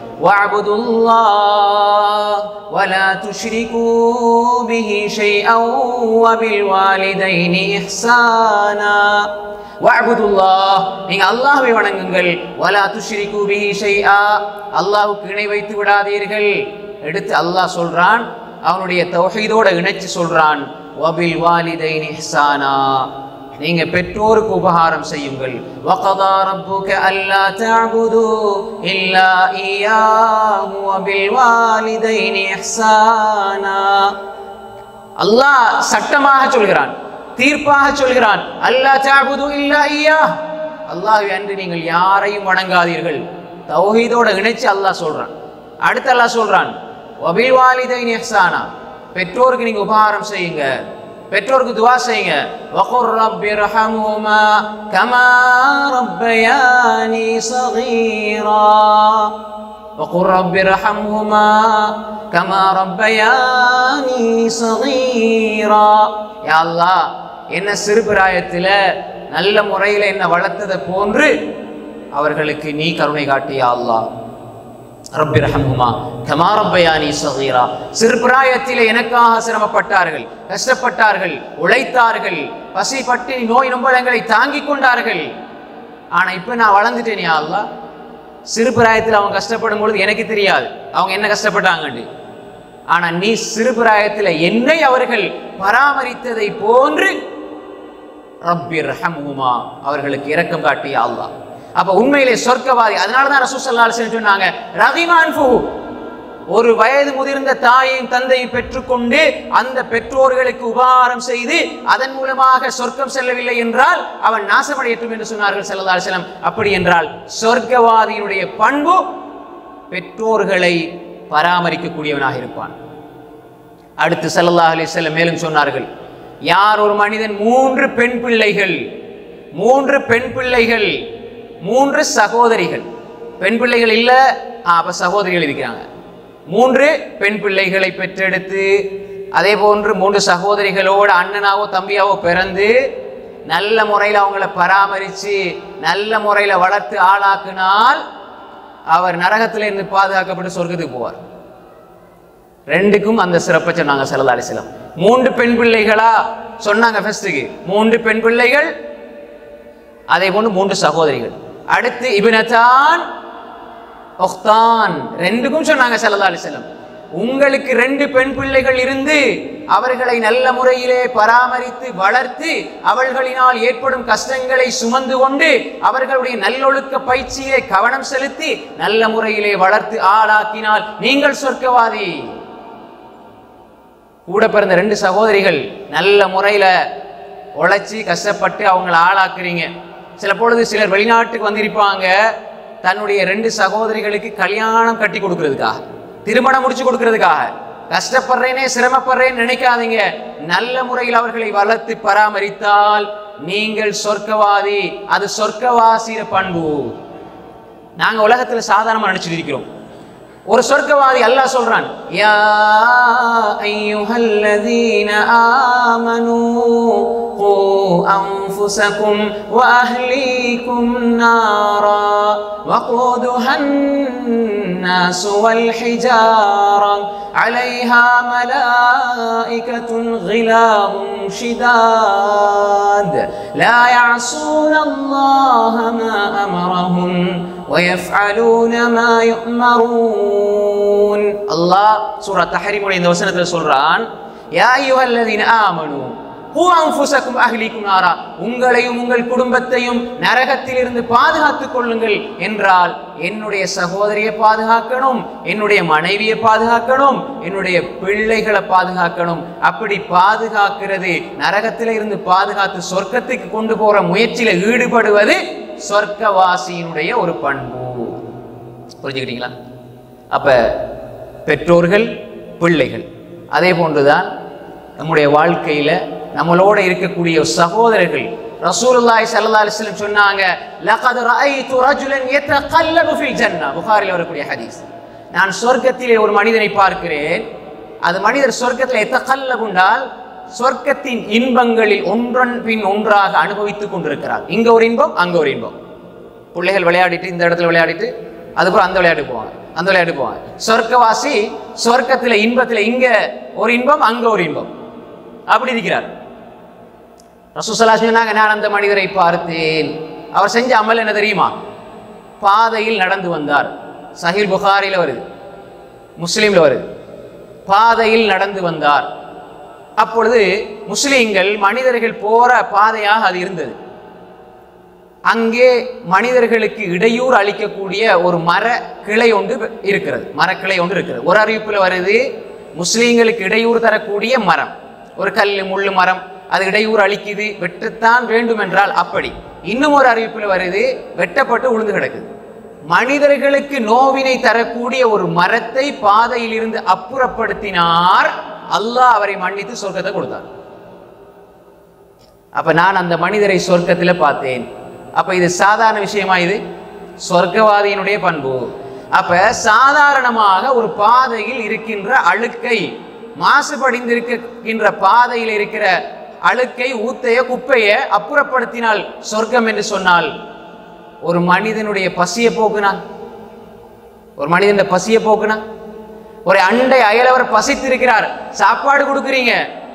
வஅபுதுல்லாஹ் வலா துஷ்ரிகூ பிஹி ஷைஅன் வபில்வாலிதைனி இஹ்சானா. வஅபுதுல்லாஹ், நீங்க அல்லாஹ்வை வணங்குங்கள். வலா துஷ்ரிகூ பிஹி ஷைஆ, அல்லாஹ்வுக்கு இணை வைத்து விடாதீர்கள். எடுத்து அல்லாஹ் சொல்றான், அவனுடைய தௌஹீதோட இணைச்சு சொல்றான், வபில்வாலிதைனி இஹ்சானா, நீங்க பெற்றோருக்கு உபகாரம் செய்யுங்கள். வகதா ரப்புக அல்லா தஅபுது இல்லா இய்யாஹு வபில்வாலிதைனி இஹ்சானா. அல்லாஹ் சட்டமாக சொல்கிறான், தீர்ப்பாக சொல்கிறான், அல்லா தஅபுது இல்லா இய்யாஹ், அல்லாஹ்வை அன்றி நீங்கள் யாரையும் வணங்காதீர்கள். தௌஹீதோட இணைச்சு அல்லாஹ் சொல்றான். அடுத்து அல்லாஹ் சொல்றான், வபில்வாலிதைனி இஹ்சானா, பெற்றோருக்கு நீங்க உபகாரம் செய்யுங்க, பெற்றோருக்கு துஆ செய்யுங்க. வகுர் ரப்பிர்ஹம்ஹுமா கமா ரப்பயானி ஸகீரா, வகுர் ரப்பிர்ஹம்ஹுமா கமா ரப்பயானி ஸகீரா. யா அல்லாஹ், என்ன சிறுபிராயத்தில் நல்ல முறையில் என்ன வளர்த்ததை போன்று அவர்களுக்கு நீ கருணை காட்டியா அல்லாஹ். ரப்பிர்ஹம்ஹுமா கமா ரப்பயானி ஸகீரா, சிறுபிராயத்திலே எனக்காக சிரமப்பட்டார்கள், கஷ்டப்பட்டார்கள், உழைத்தார்கள், பசி பட்டினி நோய் நொம்பலங்களை தாங்கிக் கொண்டார்கள். ஆனா இப்ப நான் வளர்ந்துட்டேன் யா அல்லாஹ். சிறுபிராயத்தில் அவங்க கஷ்டப்படும் பொழுது எனக்கு தெரியாது அவங்க என்ன கஷ்டப்பட்டாங்கன்னு. ஆனா நீ சிறுபிராயத்தில் என்னை அவர்கள் பராமரித்ததை போன்று ரப்பிர்ஹம்ஹுமா, அவர்களுக்கு இரக்கம் காட்டியா அல்லாஹ். அப்ப உண்மையிலே சொர்க்கவாதி. அதனாலதான் ரசூல் ஸல்லல்லாஹு அலைஹி வஸல்லம் சொன்னாங்க, ரகிம அன்ஃபுஹு, ஒரு வயது முதிர்ந்த தாயையும் தந்தையும் பெற்றுக்கொண்டு அந்த பெற்றோர்களுக்கு உபகாரம் செய்து அதன் மூலமாக சொர்க்கம் செல்லவில்லை என்றால் அவன் நாசமடையட்டும் என்று சொன்னார்கள் ஸல்லல்லாஹு அலைஹி வஸல்லம். அப்படி என்றால் சொர்க்கவாதியினுடைய பண்பு பெற்றோர்களை பராமரிக்கக்கூடியவனாக இருப்பான். அடுத்து ஸல்லல்லாஹு அலைஹி வஸல்லம் மேலும் சொன்னார்கள், யார் ஒரு மனிதன் 3 பெண் பிள்ளைகள் 3 சகோதரிகள், பெண் பிள்ளைகள் இல்ல அப்ப சகோதரிகள் இருக்கிறாங்க, 3 பெண் பிள்ளைகளை பெற்றெடுத்து அதே போன்று 3 சகோதரிகளோட அண்ணனாவோ தம்பியாவோ பிறந்து நல்ல முறையில் அவங்கள பராமரித்து நல்ல முறையில் வளர்த்து ஆளாக்கினால் அவர் நரகத்தில் இருந்து பாதுகாக்கப்பட்டு சொர்க்கத்துக்கு போவார். 2க்கும் அந்த சிறப்பை சொன்னாங்க ஸல்லல்லாஹு அலைஹி வஸல்லம். 3 பெண் பிள்ளைகளா சொன்னாங்க ஃபர்ஸ்ட்டுக்கு, 3 பெண் பிள்ளைகள், அதே போன்று 3 சகோதரிகள். அடுத்து இப்னதான் உக்தான், 2க்கும் சொன்னாங்க ஸல்லல்லாஹு அலைஹி வஸல்லம். உங்களுக்கு 2 பெண் பிள்ளைகள் இருந்து அவர்களை நல்ல முறையிலே பராமரித்து வளர்த்து அவர்களினால் ஏற்படும் கஷ்டங்களை சுமந்து கொண்டு அவர்களுடைய நல்லொழுக்க பயிற்சியிலே கவனம் செலுத்தி நல்ல முறையிலே வளர்த்து ஆளாக்கினால் நீங்கள் சொர்க்கவாதி. கூட பிறந்த 2 சகோதரிகள் நல்ல முறையில உழைச்சி கஷ்டப்பட்டு அவங்கள ஆளாக்குறீங்க. சில பொழுது சிலர் வெளிநாட்டுக்கு வந்திருப்பாங்க, தன்னுடைய 2 சகோதரிகளுக்கு கல்யாணம் கட்டி கொடுக்கறதுக்காக, திருமணம் முடிச்சு கொடுக்கறதுக்காக கஷ்டப்படுறேனே சிரமப்படுறேன்னு நினைக்காதீங்க. நல்ல முறையில் அவர்களை வளர்த்து பராமரித்தால் நீங்கள் சொர்க்கவாதி. அது சொர்க்கவாசிய பண்பு. நாங்க உலகத்துல சாதாரணமா நினைச்சிட்டு இருக்கிறோம். ஒரு சொர்க்கவாதி அல்லாஹ் சொல்றான், யா அய்யுஹல்லதீன ஆமனூ கூ அன்ஃபுஸகும் வ அஹ்லீகும் நாரா வகூதுஹன் நாஸு வல் ஹிஜாரா அலைஹா மலாயிகத்துன் கிலாதுன் ஷிதாத் லா யஅஸூனல்லாஹ மா அமரஹும் وَيَفْعَلُونَ مَا يُؤْمَرُونَ. அல்லாஹ் சூரா தஹ்ரீமுடைய இந்த வசனத்தில் சொல்றான், யா அய்யுஹல்லதீன ஆமனூ, உங்களையும் உங்கள் குடும்பத்தையும் நரகத்திலிருந்து பாதுகாத்துக் கொள்ளுங்கள் என்றால் என்னுடைய சகோதரியை பாதுகாக்கணும், என்னுடைய மனைவியை பாதுகாக்கணும், என்னுடைய பிள்ளைகளை பாதுகாக்கணும். அப்படி பாதுகாக்கிறது, நரகத்தில இருந்து பாதுகாத்து சொர்க்கத்துக்கு கொண்டு போற முயற்சியில ஈடுபடுவது சொர்க்கவாசியினுடைய ஒரு பண்பு. புரிஞ்சுக்கிட்டீங்களா? அப்ப பெற்றோர்கள், பிள்ளைகள், அதே போன்றுதான் நம்முடைய வாழ்க்கையில நம்மளோட இருக்கக்கூடிய சகோதரர்கள். ரசூலுல்லாஹி ஸல்லல்லாஹு அலைஹி வஸல்லம் சொன்னாங்க, லகத் ரஅய்து ரஜுலன் யதகல்லபு ஃபில் ஜன்னah. புகாரில வரக்கூடிய ஹதீஸ். நான் சொர்க்கத்திலே ஒரு மனிதனை பார்க்கிறேன். அது மனிதர் சொர்க்கத்தில் யதகல்லபுண்டால் சொர்க்கத்தின் இன்பங்களில் ஒன்றன் பின் ஒன்றாக அனுபவித்துக் கொண்டிருக்கிறார். இங்க ஒரு இன்பம், அங்க ஒரு இன்பம். பிள்ளைகள் விளையாடிட்டு இந்த இடத்துல விளையாடிட்டு அதுக்கப்புறம் அந்த விளையாட்டு போவாங்க, அந்த விளையாட்டு போவாங்க. சொர்க்கவாசி சொர்க்கத்துல இன்பத்துல இங்க ஒரு இன்பம், அங்க ஒரு இன்பம், அப்படி இருக்கிறார். ரசூலுல்லாஹி ஸல்லல்லாஹு அலைஹி வஸல்லம் சொன்னாங்க, நான் அந்த மனிதரை பார்த்தேன். அவர் செஞ்ச அமல் என்ன தெரியுமா? பாதையில் நடந்து வந்தார். சஹீஹ் புகாரில வருது, முஸ்லிம்ல வருது. பாதையில் நடந்து வந்தார். அப்பொழுது முஸ்லிம்கள் மனிதர்கள் போற பாதையாக அது இருந்தது. அங்கே மனிதர்களுக்கு இடையூறு அளிக்கக்கூடிய ஒரு மர கிளை ஒன்று இருக்கிறது, மரக்கிளை ஒன்று இருக்கிறது. ஒரு அறிவிப்புல வருது, முஸ்லிம்களுக்கு இடையூறு தரக்கூடிய மரம், ஒரு கல்லு முள்ளு மரம், அது இடையூறு அளிக்குது, வெட்டத்தான் வேண்டும் என்றால் அப்படி. இன்னும் ஒரு அறிவிப்புல வருது, வெட்டப்பட்டு உளுந்து கிடக்குது. மனிதர்களுக்கு நோவினை தரக்கூடிய ஒரு மரத்தை பாதையில் இருந்து அப்புறப்படுத்தினார். அல்லாஹ் அவரை மன்னித்து சொர்க்கத்தை கொடுத்தார். அப்ப நான் அந்த மனிதரை சொர்க்கத்துல பார்த்தேன். அப்ப இது சாதாரண விஷயமா? இது சொர்க்கவாதியினுடைய பண்பு. அப்ப சாதாரணமாக ஒரு பாதையில் இருக்கின்ற அழுக்கை, மாசுபடிந்திருக்கின்ற பாதையில் இருக்கிற அழுக்கை, ஊத்தைய குப்பைய அப்புறப்படுத்தினால் சொர்க்கம் என்று சொன்னால், ஒரு மனிதனுடைய பசியை போக்குனான், ஒரு மனிதனுடைய பசியை போக்குனா, ஒரு அண்டை அயலவர் பசித்திருக்கிறார், சாப்பாடு கொடுக்குறீங்க,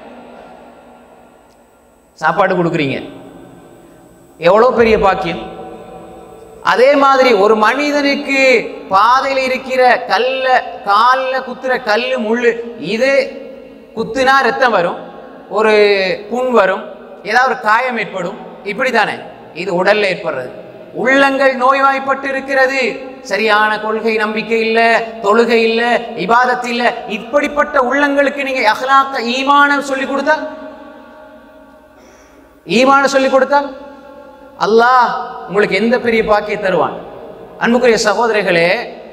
சாப்பாடு கொடுக்குறீங்க, எவ்வளவு பெரிய பாக்கியம். அதே மாதிரி ஒரு மனிதனுக்கு பாதையில் இருக்கிற கல்ல, கால்ல குத்துற கல்லு முள்ளு, இது குத்துனா ரத்தம் வரும், ஒரு புண் வரும், ஏதாவது ஒரு காயம் ஏற்படும், இப்படித்தானே இது உடல்ல ஏற்படுறது. உள்ளங்கள் நோய்வாய்ப்பட்டு இருக்கிறது, சரியான கொள்கை நம்பிக்கை இல்ல, தொழுகை இல்ல, இபாதத் இல்ல, இப்படிப்பட்ட உள்ளங்களுக்கு நீங்க அஹ்லாக்க ஈமான சொல்லி கொடுத்தா, ஈமான சொல்லி கொடுத்தா அல்லாஹ் உங்களுக்கு எந்த பெரிய பாக்கியை தருவான். அன்புக்குரிய சகோதரர்களே,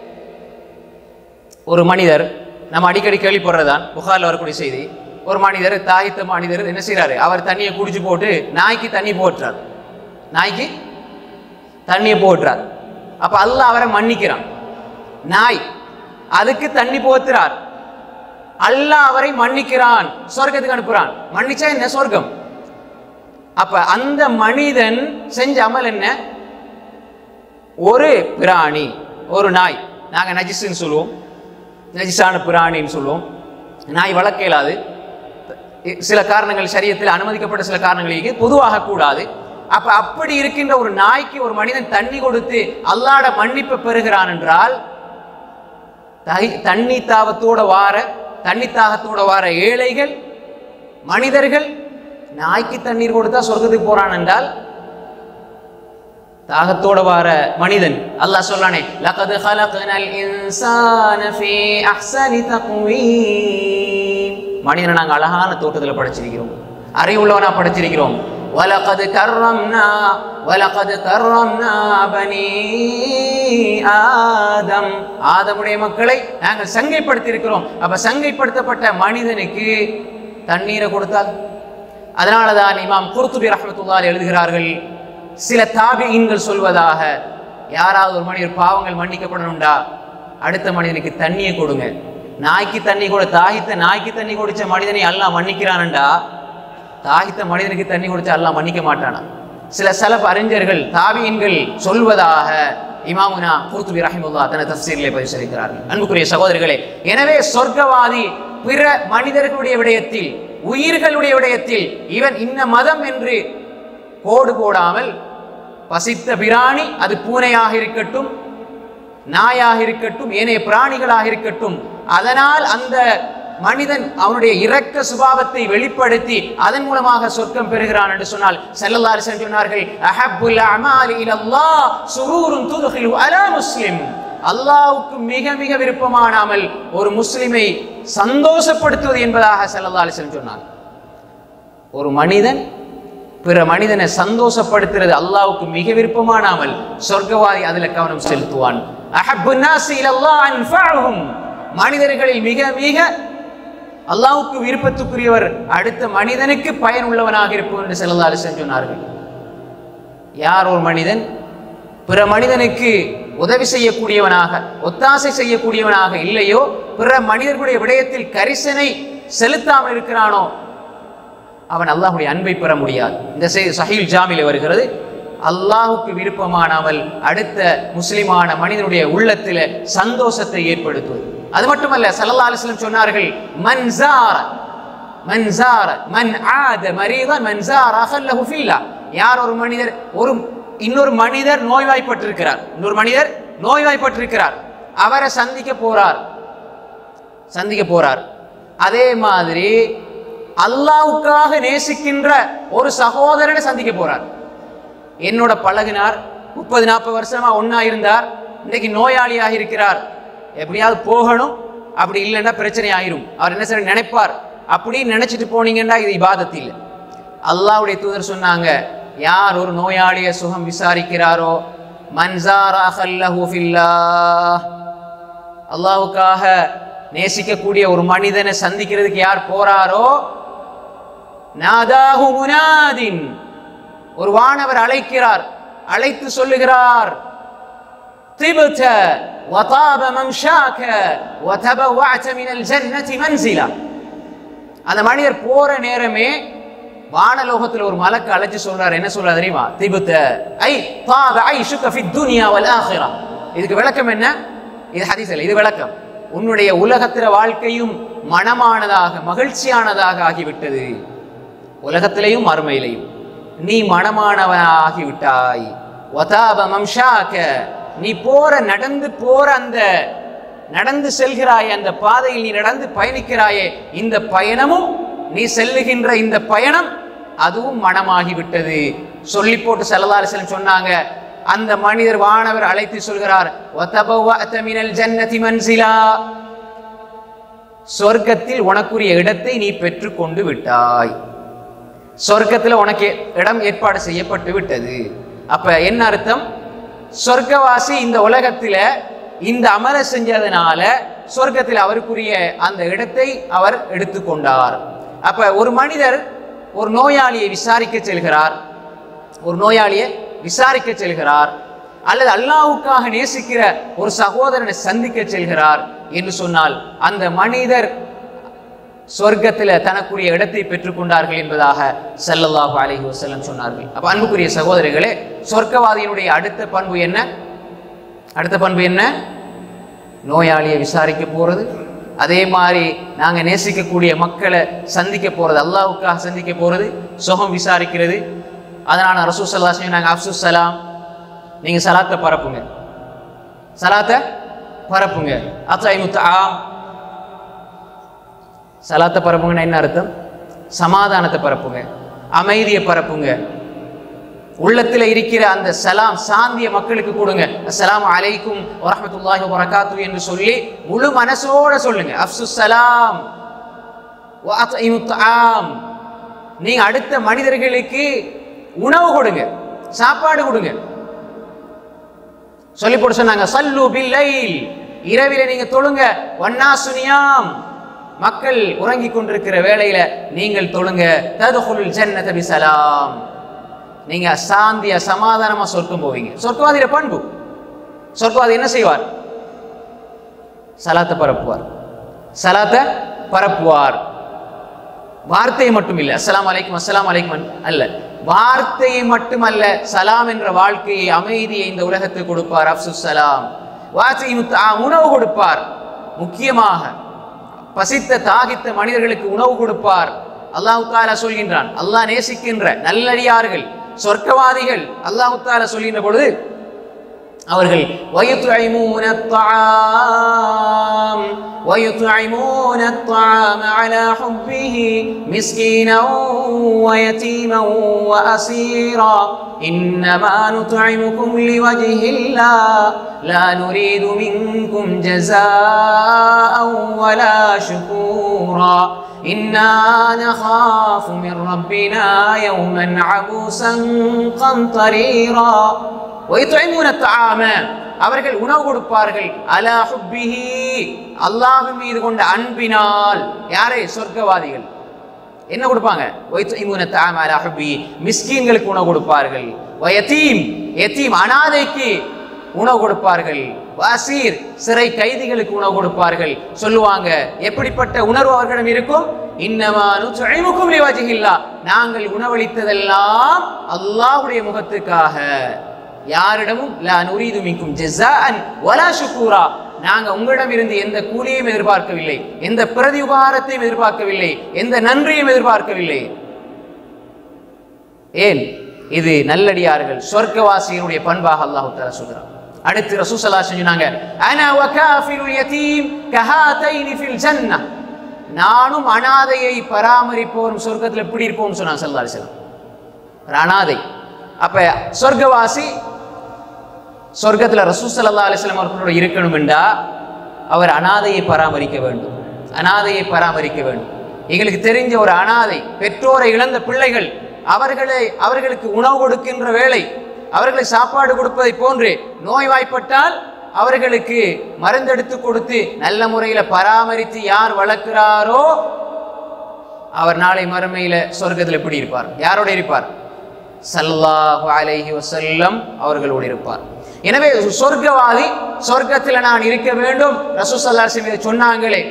ஒரு மனிதர், நம்ம அடிக்கடி கேள்விப்படுறதான், புகார்ல வரக்கூடிய செய்தி, ஒரு மனிதர், தாகித்த மனிதர் என்ன செய்யறாரு, அவர் தண்ணியை குடிச்சு போட்டு நாய்க்கு தண்ணி போட்டுறார், நாய்க்கு தண்ணியை போட்டுறார். அப்ப அல்லாஹ் அவரை மன்னிக்கிறான். நாய் அதுக்கு தண்ணி போத்துறார், அல்லாஹ் அவரை மன்னிக்கிறான், சொர்க்கத்துக்கு அனுப்புறான். மன்னிச்சா என்ன? சொர்க்கம். அப்ப அந்த மனிதன் செஞ்ச அமல் என்ன? ஒரு பிராணி, ஒரு நாய், நாங்க நஜிஸ்ன்னு சொல்லுவோம், நஜிஸான பிராணின்னு சொல்லுவோம். நாய் வளர்க்க இயலாது, சில காரணங்கள், சரியத்தில் அனுமதிக்கப்பட்ட சில காரணங்களுக்கு பொதுவாக கூடாது. அப்ப அப்படி இருக்கின்ற ஒரு நாய்க்கு ஒரு மனிதன் தண்ணி கொடுத்து அல்லாஹ்ட மன்னிப்பு பெறுகிறான் என்றால், தண்ணி தாகத்தோட வார ஏழைகள் மனிதர்கள் நாய்க்கு தண்ணீர் கொடுத்தா சொர்க்கத்துக்கு போறான் என்றால், தாகத்தோட வார மனிதன், அல்லாஹ் சொல்லானே, லகத் ஹலக்னல் இன்சான ஃபீ அஹ்ஸனி தக்வீம், மனிதனை நாங்கள் அழகான தோட்டத்தில் படைச்சிருக்கிறோம், அறிவுள்ளவனா படைச்சிருக்கிறோம். வலகத் கர்ரம்னா பனீ ஆதம், ஆதமுடைய மக்களை நாங்கள் சங்கைப்படுத்தி இருக்கிறோம். அப்ப சங்கைப்படுத்தப்பட்ட மனிதனுக்கு தண்ணீரை கொடுத்தால், அதனாலதான் இமாம் குர்துபி ரஹ்மத்துல்லாஹி எழுதுகிறார்கள், சில தாபிஈன்கள் சொல்வதாக, யாராவது ஒரு மனிதர் பாவங்கள் மன்னிக்கப்படணும்டா அடுத்த மனிதனுக்கு தண்ணியை கொடுங்க. நாய்க்கு தண்ணி கூட, தாகித்த நாய்க்கு தண்ணி குடிச்ச மனிதனை அல்லாஹ் மன்னிக்கிறான்டா, தாகித்த மனிதனுக்கு தண்ணி குடிச்ச அல்லாஹ் மன்னிக்க மாட்டானா? சில சலஃப் அறிஞர்கள், தாபிஈன்கள் சொல்வதாக இமாமுனா குர்துபி ரஹ்மத்துல்லாஹி தனது தஃசீரிலே பதிவு செய்கிறார்கள். அன்புக்குரிய சகோதரர்களே, எனவே சொர்க்கவாதி பிற மனிதர்களுடைய விடயத்தில், உயிர்களுடைய விடயத்தில் இவன் இன்ன மதம் என்று கோடு போடாமல், பசித்த பிராணி, அது பூனையாக இருக்கட்டும், நாயாக இருக்கட்டும், ஏனைய பிராணிகளாக இருக்கட்டும், அதனால் அந்த மனிதன் அவனுடைய இரக்க சுபாவத்தை வெளிப்படுத்தி அதன் மூலமாக சொர்க்கம் பெறுகிறான் என்று சொன்னால் ஸல்லல்லாஹு அலைஹி வஸல்லம் சொன்னார்கள், அஹப்புல் அமாலி இலல்லாஹ் சுரூருன் துத்கிலு அலா முஸ்லிம். அல்லாஹ்வுக்கு மிக மிக விருப்பமான அமல் ஒரு முஸ்லிமை சந்தோஷப்படுத்துவது என்பதாக ஸல்லல்லாஹு அலைஹி வஸல்லம் சொன்னார். ஒரு மனிதன் பிற மனிதனை சந்தோஷப்படுத்துறது அல்லாஹ்வுக்கு மிக விருப்பமான அமல். சொர்க்கவாதி அதுல கவனம் செலுத்துவான். அஹப்புன் நாஸி இலல்லாஹ் அன்ஃபஅஹும். மனிதர்களில் மிக மிக அல்லாஹ்வுக்கு விருப்பத்துக்குரியவர் அடுத்த மனிதனுக்கு பயனுள்ளவனாக இருப்பவர் என்று ஸல்லல்லாஹு அலைஹி வஸல்லம் சொன்னார்கள். யார் ஒரு மனிதன் பிற மனிதனுக்கு உதவி செய்யக்கூடியவனாக ஒத்தாசை செய்யக்கூடியவனாக இல்லையோ, பிற மனிதர்களுடைய விடயத்தில் கரிசனை செலுத்தாமல் இருக்கிறானோ, அவன் அல்லாஹ்வுடைய அன்பை பெற முடியாது. இந்த செய்தி சஹீஹ் ஜாமிலே வருகிறது. அல்லாஹ்வுக்கு விருப்பமானவள் அடுத்த முஸ்லிமான மனிதனுடைய உள்ளத்தில் சந்தோஷத்தை ஏற்படுத்துவது. அது மட்டுமல்ல, ஸல்லல்லாஹு அலைஹி வஸல்லம் சொன்னார்கள், மன் ஆத மரீதன் மன் ஸார அஹல்லஹு ஃபில்லாஹ். யார் ஒரு மனிதர் இன்னொரு மனிதர் நோய்வாய்ப்பட்டிருக்கிறார், அவரை சந்திக்க போறார். அதே மாதிரி அல்லாஹ்வுக்காக நேசிக்கின்ற ஒரு சகோதரனை சந்திக்க போறார். என்னோட பழகினார், 30-40 வருஷமா ஒன்னா இருந்தார், இன்னைக்கு நோயாளியாக இருக்கிறார், எப்படியாவது போகணும், அப்படி இல்லைன்னா பிரச்சனை ஆயிரும், அவர் என்ன செய்ய நினைப்பார். அப்படி நினைச்சிட்டு போனீங்கன்னா இது இபாதத் இல்லை. அல்லாஹ்வுடைய தூதர் சொன்னாங்க, யார் ஒரு நோயாளியை சுகம் விசாரிக்கிறாரோ, மன் ஸார அஹல்லஹு ஃபில்லாஹ், அல்லாஹ்வுக்காக நேசிக்கக்கூடிய ஒரு மனிதனை சந்திக்கிறதுக்கு யார் போறாரோ, நாதாஹு முனாதின், ஒரு வானவர் அழைக்கிறார், அழைத்து சொல்லுகிறார், திபத வதாப மம்ஷாக வதபவஅத மினல் ஜன்னதி மன்சிலா. அந்த மனிதர் போற நேரமே வானலோகத்தில் ஒரு மலக்கு அழைச்சு சொல்றார். என்ன சொல்றார் தெரியுமா? திபத ஐ தாப ஐஷுக ஃபித் துன்யா வல் ஆখিরা. இதுக்கு விளக்கம் என்ன? இது ஹதீஸ் இல்ல, இது விளக்கம். உன்னுடைய உலகத்தில வாழ்க்கையும் மனமானதாக மகிழ்ச்சியானதாக ஆகிவிட்டது, உலகத்திலேயும் மறுமையிலையும் நீ மனமானவனாகிவிட்டாய். வதாப மம்ஷாக, நீ நடந்து செல்கிறாயே, அந்த பாதையில் நீ நடந்து பயணிக்கிறாயே, இந்த பயணமும் நீ செல்லுகின்ற இந்த பயணம் அதுவும் மனமாகிவிட்டது. சொல்லி போட்டு ஸல்லல்லாஹு அலைஹி வஸல்லம் சொன்னாங்க, அந்த மனிதர் வானவர் அழைத்து சொல்கிறார், வதபவஅத மினல் ஜன்னதி மன்சிலா, சொர்க்கத்தில் உனக்குரிய இடத்தை நீ பெற்றுக் கொண்டு விட்டாய், சொர்க்கத்தில் உனக்கு இடம் ஏற்பாடு செய்யப்பட்டு விட்டது. அப்ப என்ன அர்த்தம்? சொர்க்கவாசி இந்த உலகத்தில இந்த அமல செஞ்சதுனால சொர்க்கத்தில் அவருக்குரிய அந்த இடத்தை அவர் எடுத்துக்கொண்டார். அப்ப ஒரு மனிதர் ஒரு நோயாளியை விசாரிக்க செல்கிறார், அல்லது அல்லாஹ்வுக்காக நேசிக்கிற ஒரு சகோதரனை சந்திக்க செல்கிறார் என்று சொன்னால் அந்த மனிதர் சொர்க்கத்தில் தனக்குரிய இடத்தை பெற்றுக்கொண்டார்கள் என்பதாக ஸல்லல்லாஹு அலைஹி வஸல்லம் சொன்னார்கள். அப்ப அன்புக்குரிய சகோதரர்களே, சொர்க்கவாதியினுடைய அடுத்த பண்பு என்ன? நோயாளியை விசாரிக்க போறது, அதே மாதிரி நாங்கள் நேசிக்கக்கூடிய மக்களை சந்திக்க போறது, அல்லாஹ்வுக்காக சந்திக்க போறது, சுகம் விசாரிக்கிறது. அதனால ரசூல் ஸல்லல்லாஹு அலைஹி வஸல்லம் நாங்கள் அஃப்ஸுஸ் ஸலாம், நீங்க சலாத்தை பரப்புங்க, அத்ஐமுத் தஆம், சலாத்தை பரப்புங்கன்னா என்ன அர்த்தம்? சமாதானத்தை பரப்புங்க, அமைதியை பரப்புங்க, உள்ளத்தில் இருக்கிற அந்த சலாம் சாந்திய மக்களுக்கு கொடுங்க. அஸ்ஸலாமு அலைக்கும் வரஹ்மத்துல்லாஹி வபரகாத்துஹு என்று சொல்லி முழு மனசோட சொல்லுங்க. அஃப்ஸுஸ் ஸலாம் வ அத்இமுத் தஆம், நீங்க அடுத்த மனிதர்களுக்கு உணவு கொடுங்க, சாப்பாடு கொடுங்க. சொல்லி போட்டு சொன்னாங்க, சல்லு பில்லைல், இரவில நீங்க தொழுங்க, வன்னாசு நியாம், மக்கள் உறங்கிக் கொண்டிருக்கிற வேளையில நீங்கள் தொழுங்க, ததுகுலுல் ஜன்னத பிஸலாம், நீங்க சாந்தியா சமாதானமா சொர்க்கம் போவீங்க. சொர்க்கவாதியோட பண்பு. சொர்க்கவாதி என்ன செய்வார்? சலாத்தை பரப்புவார். வார்த்தையை மட்டும் இல்லை, அஸ்ஸலாமு அலைக்கும் அல்ல, வார்த்தையை மட்டுமல்ல, சலாம் என்ற வாழ்க்கையை அமைதியை இந்த உலகத்துக்கு கொடுப்பார். அஃப்ஸுஸ் ஸலாம், உணவு கொடுப்பார். முக்கியமாக பசித்த தாகித்த மனிதர்களுக்கு உணவு கொடுப்பார். அல்லாஹ் தஆலா சொல்கின்றான், அல்லாஹ் நேசிக்கின்ற நல்லடியார்கள் சொர்க்கவாதிகள் அல்லாஹ் தஆலா சொல்கின்ற பொழுது அவர்கள் வயத்ஐமூன த்ஆம் ويطعمون الطعام على حبه مسكينا ويتيما وأسيرا إنما نطعمكم لوجه الله لا نريد منكم جزاء ولا شكورا إنا نخاف من ربنا يوما عبوسا قمطريرا ويطعمون الطعام அவர்கள் உணவு கொடுப்பார்கள் அலா ஹுப்பிஹி அல்லாஹ்வின் மீது கொண்ட அன்பினால். யாரே? சொர்க்கவாதிகள். என்ன கொடுப்பாங்க? வயதீமுன தஆம அலா ஹுப்பிஹி மிஸ்கீன்களுக்கு உணவு கொடுப்பார்கள். வயதீம் யதீம் அனாதைக்கு உணவு கொடுப்பார்கள். வஸீர் சிறை கைதிகளுக்கு உணவு கொடுப்பார்கள். சொல்லுவாங்க எப்படிப்பட்ட உணர்வு அவர்களிடம் இருக்கும்? இன்னமா நுத்இமுக்கும் லிவஜ்ஹில்லாஹ் நாங்கள் உணவளித்ததெல்லாம் அல்லாஹ்வுடைய முகத்துக்காக. யாரிடமும் லா நுரீது மின்கும் ஜஸாஅன் வலா ஷுக்கூரா நாங்க உங்களிடம் இருந்து எந்த கூலியையும் எதிர்பார்க்கவில்லை, எந்த பிரதி உபகாரத்தையும் எதிர்பார்க்கவில்லை, எந்த நன்றியும் எதிர்பார்க்கவில்லை. ஏன்? இது நல்லடியார்கள் சொர்க்கவாசிகளுடைய பண்பாக அல்லாஹ் தஆலா சொல்றார். அடுத்து ரசூல் ஸல்லல்லாஹு அலைஹி வஸல்லம் சொன்னாங்க அனா வகாஃபிலுல் யதீம் கஹாதைனி ஃபில் ஜன்னah நானும் அனாதையை பராமரிப்போரும் சொர்க்கத்தில் எப்படி இருப்போம்னு சொன்னாங்க ஸல்லல்லாஹு அலைஹி வஸல்லம். அனாதை அப்ப சொர்க்கவாசி சொர்க்கத்தில் ரசூல் ஸல்லல்லாஹு அலைஹி வஸல்லம் அவர்களோட இருக்கணும் என்றா அவர் அனாதையை பராமரிக்க வேண்டும். அனாதையை பராமரிக்க வேண்டும். எங்களுக்கு தெரிஞ்ச ஒரு அனாதை, பெற்றோரை இழந்த பிள்ளைகள், அவர்களுக்கு உணவு கொடுக்கின்ற வேளை, அவர்களை சாப்பாடு கொடுப்பதை போன்று நோய்வாய்ப்பட்டால் அவர்களுக்கு மருந்தெடுத்து கொடுத்து நல்ல முறையில் பராமரித்து யார் வளர்க்கிறாரோ அவர் நாளை மறுமையில சொர்க்கத்தில் எப்படி இருப்பார்? யாரோட இருப்பார்? ஸல்லல்லாஹு அலைஹி வஸல்லம் அவர்களோடு இருப்பார். எனவே சொர்க்கவாதி சொர்க்கத்தில் நான் இருக்க வேண்டும் ரசூல் ஸல்லல்லாஹு அலைஹி வஸல்லம் சொன்னாங்களே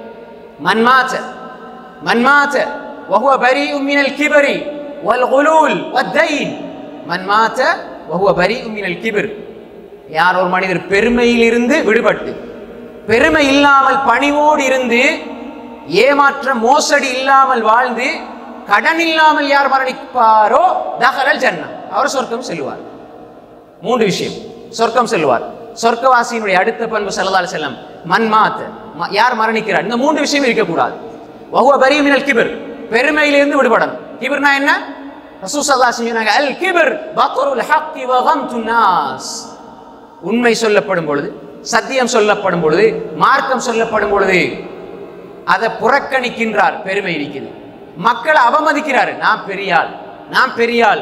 மன்மாத வஹுவ பரீஉ மினல் கிப்ரி வல் குலூல் வத்தைன் மன்மாத வஹுவ பரீஉ மினல் கிப்ர் யார் ஒரு மனிதர் பெருமையிலிருந்து விடுபட்டு பெருமை இல்லாமல் பணிவோடு இருந்து ஏமாற்ற மோசடி இல்லாமல் வாழ்ந்து கடன் இல்லாமல் யார் மரணிப்பாரோ தஹலல் ஜன்னah அவர் சொர்க்கம் செல்வார். 3 விஷயம் சொர்க்கம் செல்வார். சொர்க்கவாசியினுடைய அடுத்த பண்பு ஸல்லல்லாஹு அலைஹி வஸல்லம் மன்மாத் யார் மரணிக்கிறார், இந்த 3 விஷயம் இருக்கக்கூடாது. வஹுவ பரீஉ மினல் கிப்ர் பெருமையிலிருந்து விடுபடணும். கிப்ர்னா என்ன? ரசூல் ஸல்லல்லாஹு அலைஹி வஸல்லம் சொன்னாங்க அல் கிப்ர் பத்ருல் ஹக்கி வ கம்துன் நாஸ் உண்மை சொல்லப்படும் பொழுது, சத்தியம் சொல்லப்படும் பொழுது, மார்க்கம் சொல்லப்படும் பொழுது அதை புறக்கணிக்கின்றார், பெருமை இருக்குது. மக்களை அவமதிக்கிறார், நான் பெரியாள்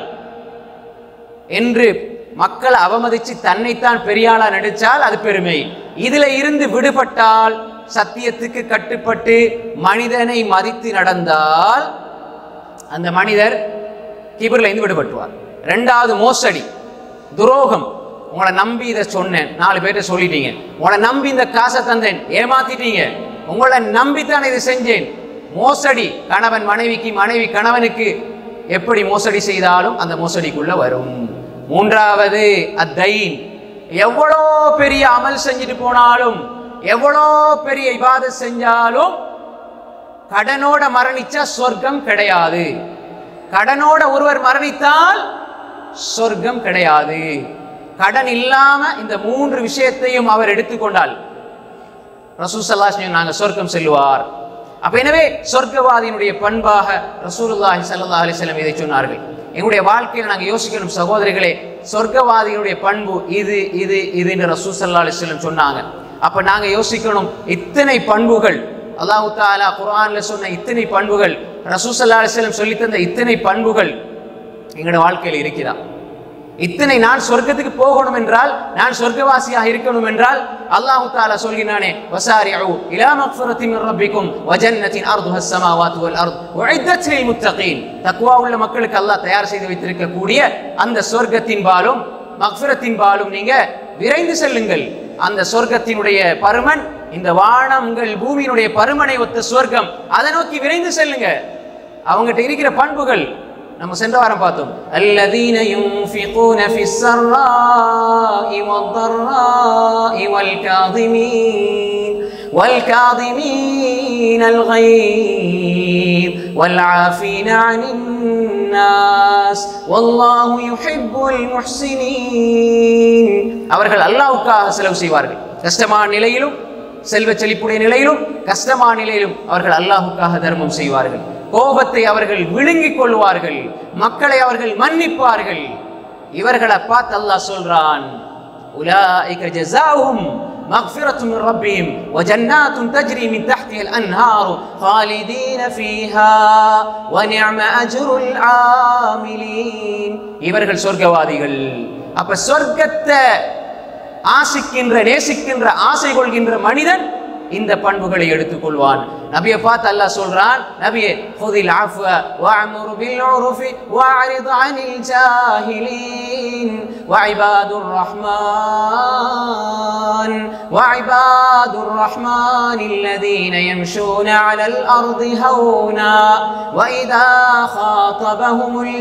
என்று மக்களை அவமதிச்சு தன்னைத்தான் பெரியாளா நடிச்சால் அது பெருமை. இதுல இருந்து விடுபட்டால், சத்தியத்துக்கு கட்டுப்பட்டு மனிதனை மதித்து நடந்தால் அந்த மனிதர் கிபர்ல இருந்து விடுபட்டுவார். 2வது மோசடி, துரோகம். உங்களை நம்பி இதை சொன்னேன், 4 பேர்ட்ட சொல்லிட்டீங்க. உங்களை நம்பி இந்த காசை தந்தேன், ஏமாத்திட்டீங்க. உங்களை நம்பித்தான் இதை செஞ்சேன். மோசடி. கணவன் மனைவிக்கு, மனைவி கணவனுக்கு எப்படி மோசடி செய்தாலும் அந்த மோசடிக்குள்ள வரும். 3வது அத்தைன். எவ்வளோ பெரிய அமல் செஞ்சுட்டு போனாலும், எவ்வளோ பெரிய இபாதத் செஞ்சாலும் கடனோட மரணிச்சா சொர்க்கம் கிடையாது. கடனோட ஒருவர் மரணித்தால் சொர்க்கம் கிடையாது. கடன் இல்லாம இந்த 3 விஷயத்தையும் அவர் எடுத்துக்கொண்டால் ரசூல் ஸல்லல்லாஹு அலைஹி வஸல்லம் நாங்க சொர்க்கம் செல்வார். அப்ப எனவே சொர்க்கவாதியினுடைய பண்பாக ரசூலுல்லாஹி ஸல்லல்லாஹு அலைஹி வஸல்லம் இதை சொன்னார்கள். எங்களுடைய வாழ்க்கையில் நாங்கள் யோசிக்கணும் சகோதரிகளே, சொர்க்கவாதியினுடைய பண்பு இது இது இதுன்னு ரசூல் ஸல்லல்லாஹு அலைஹி வஸல்லம் சொன்னாங்க. அப்ப நாங்க யோசிக்கணும், இத்தனை பண்புகள் அல்லாஹ் தஆலா குர்ஆன்ல சொன்ன இத்தனை பண்புகள், ரசூல் ஸல்லல்லாஹு அலைஹி வஸல்லம் சொல்லி தந்த இத்தனை பண்புகள் எங்களுடைய வாழ்க்கையில் இருக்கிறதா? இத்தனை நான் சொர்க்கத்துக்கு போகணும் என்றால், நான் சொர்க்கவாசியாக இருக்கணும் என்றால் அல்லாஹ் தஆலா சொல்கிறானே வஸாரிஉ இலா மக்ஃபிரத்தின் மின் ரப்பிக்கும் வ ஜன்னத்தின் அர்துஹா ஸமாவாத்து வல் அர்த் உஇத்தத் லில் முத்தகீன். தக்வா உள்ள மக்களுக்கு அல்லாஹ் தயார் செய்து வைத்திருக்கக்கூடிய அந்த சொர்க்கத்தின் பாலும் மக்ஃபிரத்தின் பாலும் நீங்க விரைந்து செல்லுங்கள். அந்த சொர்க்கத்தினுடைய பருமன் இந்த வானங்கள் பூமியினுடைய பருமனை ஒத்த சொர்க்கம், அதை நோக்கி விரைந்து செல்லுங்க. அவங்ககிட்ட இருக்கிற பண்புகள் நம்ம சென்ற வாரம் பார்த்தோம். அல்லதீன யுன்ஃபிகூன ஃபிஸ் ஸர்ராஇ வத்-தர்ராஇ வல்-காதிமீனல் கய்த் வல்-ஆஃபீன அனின் நாஸ் வல்லாஹு யுஹிப்புல் முஹ்ஸினீன். அவர்கள் அல்லாஹ்வுக்காக செலவு செய்வார்கள். கஷ்டமான நிலையிலும் செல்வ செழிப்புடைய நிலையிலும் கஷ்டமான நிலையிலும் அவர்கள் அல்லாஹ்வுக்காக தர்மம் செய்வார்கள். கோபத்தை அவர்கள் விழுங்கிக் கொள்வார்கள், மக்களை அவர்கள் மன்னிப்பார்கள். இவர்களை பார்த்து அல்லாஹ் சொல்றான், உலாயிக ஜஸாஉஹும் மக்ஃபிரத்தும் மின் ரப்பிஹிம் வ ஜன்னாத்துன் தஜ்ரி மின் தஹ்திஹா அன்ஹார் خالدين فيها ونعم أجر العاملين. இவர்கள் சொர்க்கவாதிகள். அப்ப சொர்க்கத்தை ஆசிக்கின்ற நேசிக்கின்ற ஆசை கொள்கின்ற மனிதன் இந்த பண்புகளை எடுத்துக்கொள்வான். நபியை பார்த்து அல்லாஹ் சொல்றான், நபியே ஹுதில் அஃவ வஅமுர் பில் உர்ஃபி வஅரித் அனில் ஜாஹிலீன் வஇபாதுர் ரஹ்மான் அல்லதீன யம்ஷூன அலல் அர்தி ஹௌனா வஇதா காதபஹுமுல்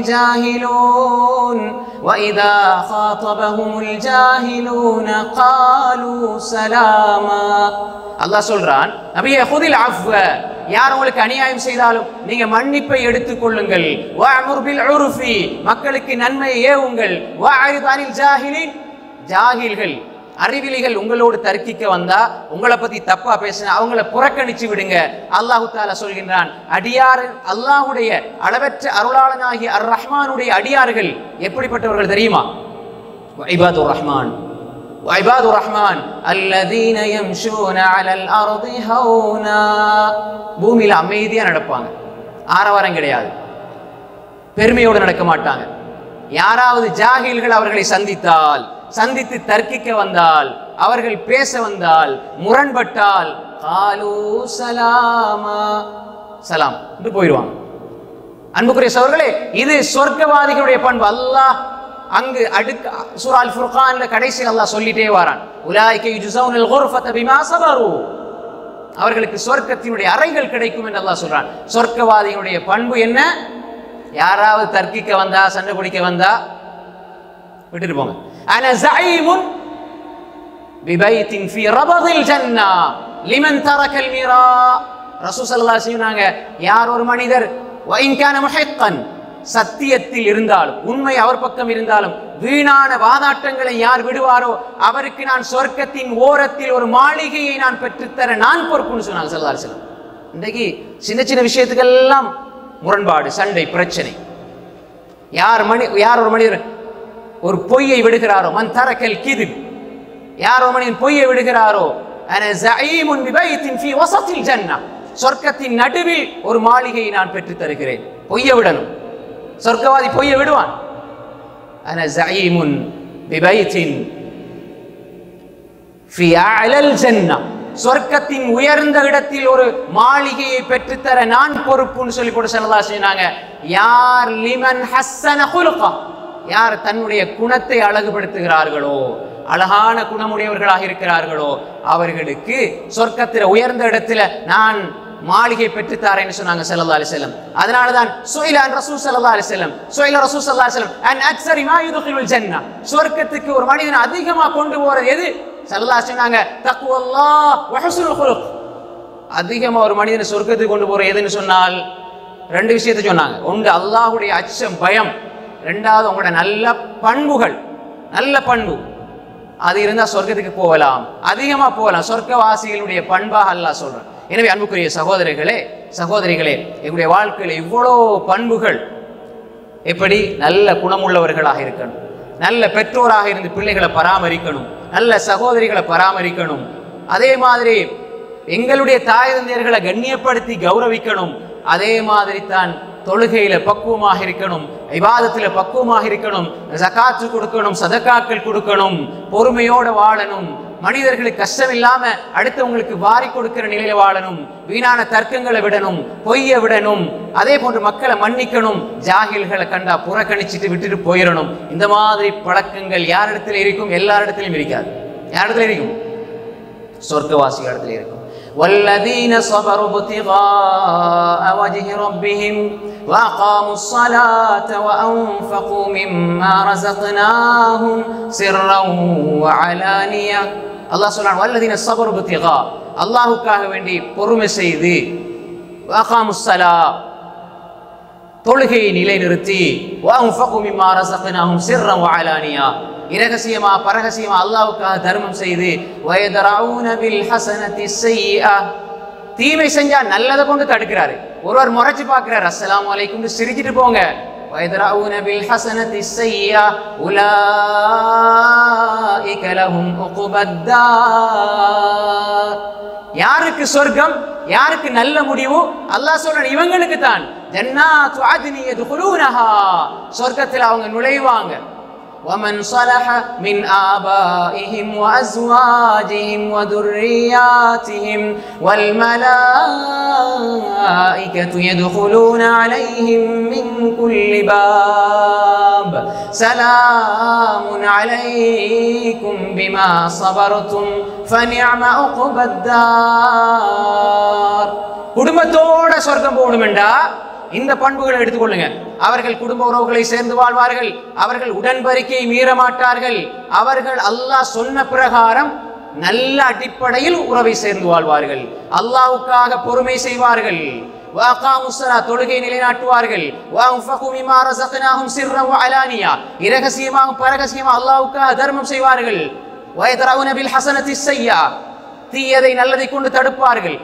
ஜாஹிலூன் காலூ சலாமா. அல்லாஹ் சொல்றான், நபியே ஹுதில் அஃவ, யார் உங்களுக்கு அநியாயம் செய்தாலும் நீங்க மன்னிப்பை எடுத்துக் கொள்ளுங்கள். வஅமுர் பில் உர்ஃபி, மக்களுக்கு நன்மையை ஏவுங்கள். வஅரித் அனில் ஜாஹிலீன், ஜாஹில்கள் அறிவிலிகள் உங்களோடு தர்க்கிக்க வந்தா, உங்களை பத்தி தப்பா பேசினா அவங்களை புறக்கணிச்சு விடுங்க. அல்லாஹு தஆலா சொல்கின்றான், அடியார் அல்லாஹ்வுடைய அளவற்ற அருளாளனாகிய அர் ரஹ்மானுடைய அடியார்கள் எப்படிப்பட்டவர்கள் தெரியுமா? இபாதுர் ரஹ்மான் وعباد الرحمن الذين يمشون على الارض هونا. பூமியில அமைதியா நடப்பாங்க, ஆரவாரம் கிடையாது, பெருமையோடு நடக்க மாட்டாங்க. யாராவது ஜாகில்கள் அவர்களை சந்தித்து தர்க்கிக்க வந்தால், அவர்கள் பேச வந்தால், முரண்பட்டால் காலூ சலாமா, சலாம் என்று போயிடுவாங்க. அன்புக்குரிய சகோதரர்களே, இது சொர்க்கவாதிகளுடைய பண்பு. அல்லாஹ் அங்கு அடுக்க சூரா அல் ஃபுர்கான்ல கடைசியில் அல்லாஹ் சொல்லிட்டே வரான், உலாயிக யுஜஸௌனல் குர்ஃபத பிமா ஸபரு, அவர்களுக்கு சொர்க்கத்தினுடைய அறைகள் கிடைக்கும் என்று அல்லாஹ் சொல்றான். சொர்க்கவாதிகளுடைய பண்பு என்ன? யாராவது தர்க்கிக்க வந்தா, சண்டை பிடிக்க வந்தா விட்டுட்டு போங்க. அன ஸஈமுன் பிபைத்தின் ஃபீ ரபதில் ஜன்னா லிமன் தரக்கல் மிரா. ரசூல் ஸல்லல்லாஹு அலைஹி வஸல்லம், யார் ஒரு மனிதர் வஇன் கான முஹிக்கன், சத்தியத்தில் இருந்தாலும், உண்மை அவர் பக்கம் இருந்தாலும், வீணான வாதாட்டங்களை யார் விடுவாரோ அவருக்கு நான் சொர்க்கத்தின் ஓரத்தில் ஒரு மாளிகையை நான் பெற்றுத்தர நான் பொறுப்புன்னு சொன்னாங்க ஸல்லல்லாஹு அலைஹி வஸல்லம். இன்றைக்கு சின்ன சின்ன விஷயத்துக்கெல்லாம் முரண்பாடு, சண்டை, பிரச்சனை. யார் ஒரு மனிதர் ஒரு பொய்யை விடுகிறாரோ, மன் தரக்கல் கிதிப், யார் ஒரு மனிதன் பொய்யை விடுகிறாரோ, அன ஸஈமுன் பிபைத்தின் ஃபீ வஸத்தில் ஜன்னா, சொர்க்கத்தின் நடுவில் ஒரு மாளிகையை நான் பெற்று தருகிறேன். பொய்யை விடணும். சொர்க்கவாதி பொய்யை விடுவான். அன ஸஈமுன் பிபைத்தின் ஃபீ அலல் ஜன்னா, சொர்க்கத்தின் உயர்ந்த இடத்தில் ஒரு மாளிகையை பெற்றுத்தர நான் பொறுப்புன்னு சொல்லி போட்டு ஸல்லல்லாஹு அலைஹி வஸல்லம் சொன்னாங்க. யார் லிமன் ஹஸ்ஸன குலுகா, யார் தன்னுடைய குணத்தை அழகுபடுத்துகிறார்களோ, அழகான குணமுடையவர்களாக இருக்கிறார்களோ, அவர்களுக்கு சொர்க்கத்தில் உயர்ந்த இடத்துல நான் மாளிகை பெற்றுத்தாரேன்னு சொன்னாங்க ஸல்லல்லாஹு அலைஹி வஸல்லம். அதனாலதான் சுயில ரசூல் ஸல்லல்லாஹு அலைஹி வஸல்லம், சுயில ரசூல் ஸல்லல்லாஹு அலைஹி வஸல்லம் அன் அக்ஸரி மா யுத்கிலுல் ஜன்னா, சொர்க்கத்துக்கு ஒரு மனிதனை அதிகமா கொண்டு போறது எது? ஸல்லல்லாஹு அலைஹி சொன்னாங்க, தக்வல்லாஹ் வ ஹுஸ்னுல் குலுக். அதிகமா ஒரு மனிதனை சொர்க்கத்துக்கு கொண்டு போற எதுன்னு சொன்னால் ரெண்டு விஷயத்தை சொன்னாங்க. ஒன்று அல்லாஹ்வுடைய அச்சம், பயம். ரெண்டாவது உங்களோட நல்ல பண்புகள், நல்ல பண்பு அது இருந்தா சொர்க்கத்துக்கு போகலாம், அதிகமா போகலாம். சொர்க்கவாசிகளுடைய பண்பாக அல்லாஹ் சொல்றான். எனவே அன்புக்குரிய சகோதரர்களே, சகோதரிகளே, எங்களுடைய வாழ்க்கையில் இவ்வளோ பண்புகள், எப்படி நல்ல குணமுள்ளவர்களாக இருக்கணும், நல்ல பெற்றோராக இருந்து பிள்ளைகளை பராமரிக்கணும், நல்ல சகோதரிகளை பராமரிக்கணும், அதே மாதிரி எங்களுடைய தாய் தந்தையர்களை கண்ணியப்படுத்தி கௌரவிக்கணும். அதே மாதிரி தான் தொழுகையில பக்குவமாக இருக்கணும், இபாதத்துல பக்குவமாக இருக்கணும், ஜகாத்து கொடுக்கணும், சதகாக்கள் கொடுக்கணும், பொறுமையோட வாழணும், மனிதர்களுக்கு கஷ்டம் இல்லாம அடுத்தவங்களுக்கு வாரி கொடுக்கிற நிலையில வாழணும், வீணான தர்க்கங்களை விடணும், பொய்யை விடணும், அதே போன்று மக்களை மன்னிக்கணும், ஜாகில்களை கண்டா புறக்கணிச்சிட்டு விட்டுட்டு போயிடணும். இந்த மாதிரி பழக்கங்கள் யாரிடத்துல இருக்கும்? எல்லாரிடத்திலும் இருக்காது. யாரிடத்துல இருக்கும்? சொர்க்கவாசிகள் இடத்துல இருக்கும். والذين صبروا ابتغاء وجه ربهم وأقاموا الصلاة وأنفقوا مما رزقناهم سرا وعلانية. الله سبحانه والذين صبروا ابتغاء, அல்லாஹ்வுக்காக வேண்டி பொறுமை செய்து, وأقاموا الصلاة, தொழுகையை நிலைநிறுத்தி, وأنفقوا مما رزقناهم سرا وعلانية, இரகசியமா பரகசியமா அல்லாஹ்வுக்காக தர்மம் செய்து வயதரஊன பில் ஹஸனத்தி ஸய்யிஆ தீமை செஞ்சா நல்லதை கொண்டு தடுக்கிறாரு. ஒருவர் முறைச்சு பார்க்கிறார், அஸ்ஸலாமு அலைக்கும் சிரிச்சிட்டு போங்க. وَيَدْرَؤُونَ بِالْحَسَنَةِ السَّيِّئَةَ أُولَٰئِكَ لَهُمْ عُقْبَى الدَّارِ யாருக்கு சொர்க்கம், யாருக்கு நல்ல முடிவு? அல்லாஹ் சொல்றான் இவங்களுக்கு தான். ஜன்னாத்து அத்னி யதுகுலூனஹா சொர்க்கத்தில் அவங்க நுழைவாங்க. وَمَنْ صَلَحَ مِنْ آبَائِهِمْ وَأَزْوَاجِهِمْ وَذُرِّيَّاتِهِمْ وَالْمَلَائِكَةُ يَدْخُلُونَ عَلَيْهِمْ مِنْ كُلِّ بَابٍ سَلَامٌ عَلَيْكُمْ بِمَا صَبَرْتُمْ فَنِعْمَ عُقْبَى الدَّارِ குடும்பத்தோட சொர்க்கம் போகணும்டா இந்த பண்புகளை எடுத்துக்கொள்ளுங்க. அவர்கள் குடும்ப உறவுகளை சேர்ந்து வாழ்வார்கள். அவர்கள் உடன்படிக்கையை மீற மாட்டார்கள். அவர்கள் அல்லாஹ் சொன்ன பிரகாரம் நல்ல அடிப்படையில் உறவை சேர்ந்து வாழ்வார்கள். அல்லாஹ்வுக்காக பொறுமை செய்வார்கள். தொழுகை நிலைநாட்டுவார்கள். இரகசியமாக பரகசியமாக அல்லாஹ்வுக்காக தர்மம் செய்வார்கள். தீயதை நல்லதை கொண்டு தடுப்பார்கள்.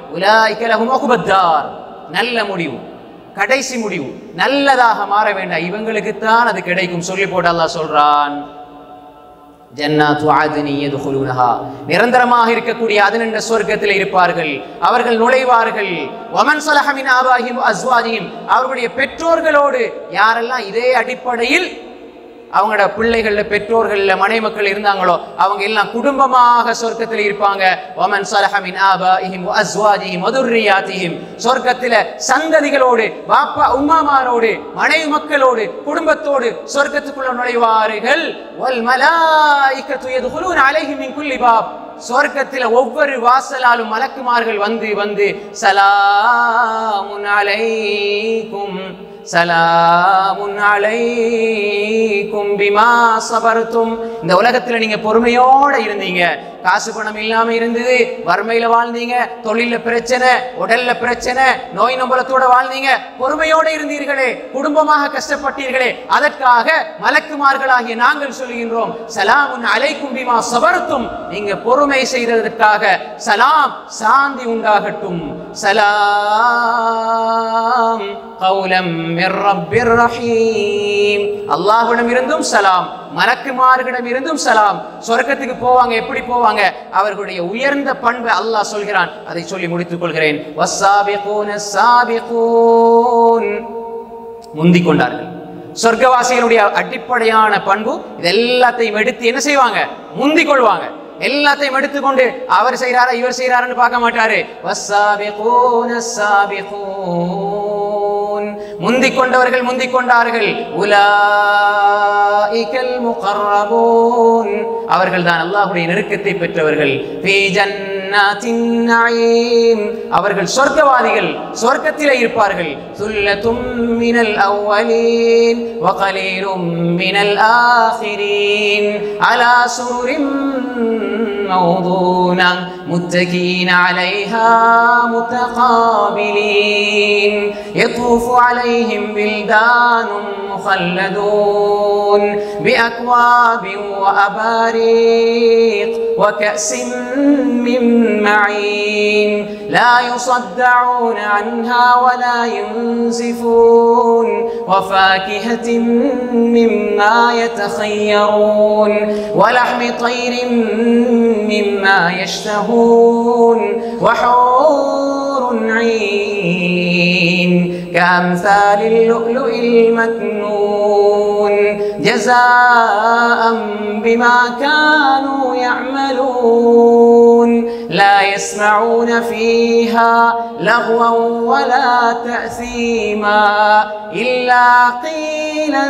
நல்ல முடிவு, கடைசி முடிவு நல்லதாக மாற வேண்டாம், இவங்களுக்கு தான் அது கிடைக்கும் சொல்லி போட்டு அல்லாஹ் சொல்றான் ஜன்னாத்து அத்னி யதுகுலூனஹா நிரந்தரமாக இருக்கக்கூடிய அதன் என்ற சொர்க்கத்தில் இருப்பார்கள். அவர்கள் நுழைவார்கள். வமன் ஸலஹ மின் ஆபாஹிம் அஸ்வாஜிஹிம் அவர்களுடைய பெற்றோர்களோடு யாரெல்லாம் இதே அடிப்படையில் அவங்களோட பிள்ளைகள்ல பெற்றோர்கள்ல மனைமக்கள் இருந்தாங்களோ அவங்க எல்லாம் குடும்பமாக சொர்க்கத்தில் இருப்பாங்க. வமன் ஸலஹ மின் ஆபாஇஹிம் வஅஸ்வாஜிஹிம் வதுர்ரியாத்திஹிம் சொர்க்கத்தில சந்ததிகளோடு பாப்பா உம்மாமாரோடு மனைவி மக்களோடு குடும்பத்தோடு சொர்க்கத்துக்குள்ள நுழைவார்கள். வல் மலாயிகத்து யதுகுலூன அலைஹிம் மின் குல்லி பாப் சொர்க்கத்தில ஒவ்வொரு வாசலாலும் மலக்குமார்கள் வந்து வந்து சலாமுன் அலைக்கும் சலாமுன் அலைக்கும் பிமா சபர்தும் இந்த உலகத்துல நீங்க பொறுமையோட இருந்தீங்க, காசு பணம் இல்லாம இருந்தது, வறுமையில வாழ்ந்தீங்க, தொழில பிரச்சனை, உடல்ல பிரச்சனை, நோய் நம்பலத்தோட வாழ்ந்தீங்க, பொறுமையோட இருந்தீர்களே, குடும்பமாக கஷ்டப்பட்டீர்களே, அதற்காக மலக்குமார்களாகிய நாங்கள் சொல்கின்றோம் சலாமுன் அலைக்கும் பிமா சபர்தும் நீங்க பொறுமை செய்ததற்காக சலாம் சாந்தி உண்டாகட்டும். சலாம் கௌலம் மிர் ரப்பிர் ரஹீம் அல்லாஹ்விடம் இருந்தும் சலாம், மலக்குமார்களிடம் இருந்தும் சலாம். சொர்க்கத்துக்கு போவாங்க, எப்படி போவாங்க? அவர்களுடைய உயர்ந்த பண்பை அல்லாஹ் சொல்கிறான், அதை சொல்லி முடித்துக் கொள்கிறேன். வஸ்ஸாபிகூன ஸாபிகூன் முந்திக் கொண்டார்கள். சொர்க்கவாசிகளுடைய அடிப்படையான பண்பு இது எல்லாத்தையும் எடுத்து என்ன செய்வாங்க? முந்திக் கொள்வாங்க. எல்லாத்தையும் எடுத்துக்கொண்டு அவர் செய்யறாரா இவர் செய்யறாருன்னு பார்க்க மாட்டாரு. வஸ்ஸாபிகூன ஸாபிகூன் முந்திக் கொண்டவர்கள் முந்திக் கொண்டார்கள். உலாயிகல் முகர்ரபூன் அவர்கள் தான் அல்லாஹ்வுடைய நெருக்கத்தை பெற்றவர்கள். ஃபீ ஜன்னாத்தின் நஈம் அவர்கள் சொர்க்கவாதிகள், சொர்க்கத்திலே இருப்பார்கள். சுல்லத்தும் மினல் அவ்வலீன் வ கலீலும் மினல் ஆகிரீன் அலா சுருரின் موضونة متكئين عليها متقابلين يطوف عليهم بلدان مخلدون بأكواب وأباريق وكأس من معين لا يصدعون عنها ولا ينزفون وفاكهة مما يتخيرون ولحم طير مما يشتهون وحور عين كأمثال اللؤلؤ المكنون جزاء بما كانوا يعملون لا يسمعون فيها لغوا ولا تأثيما إلا قيلا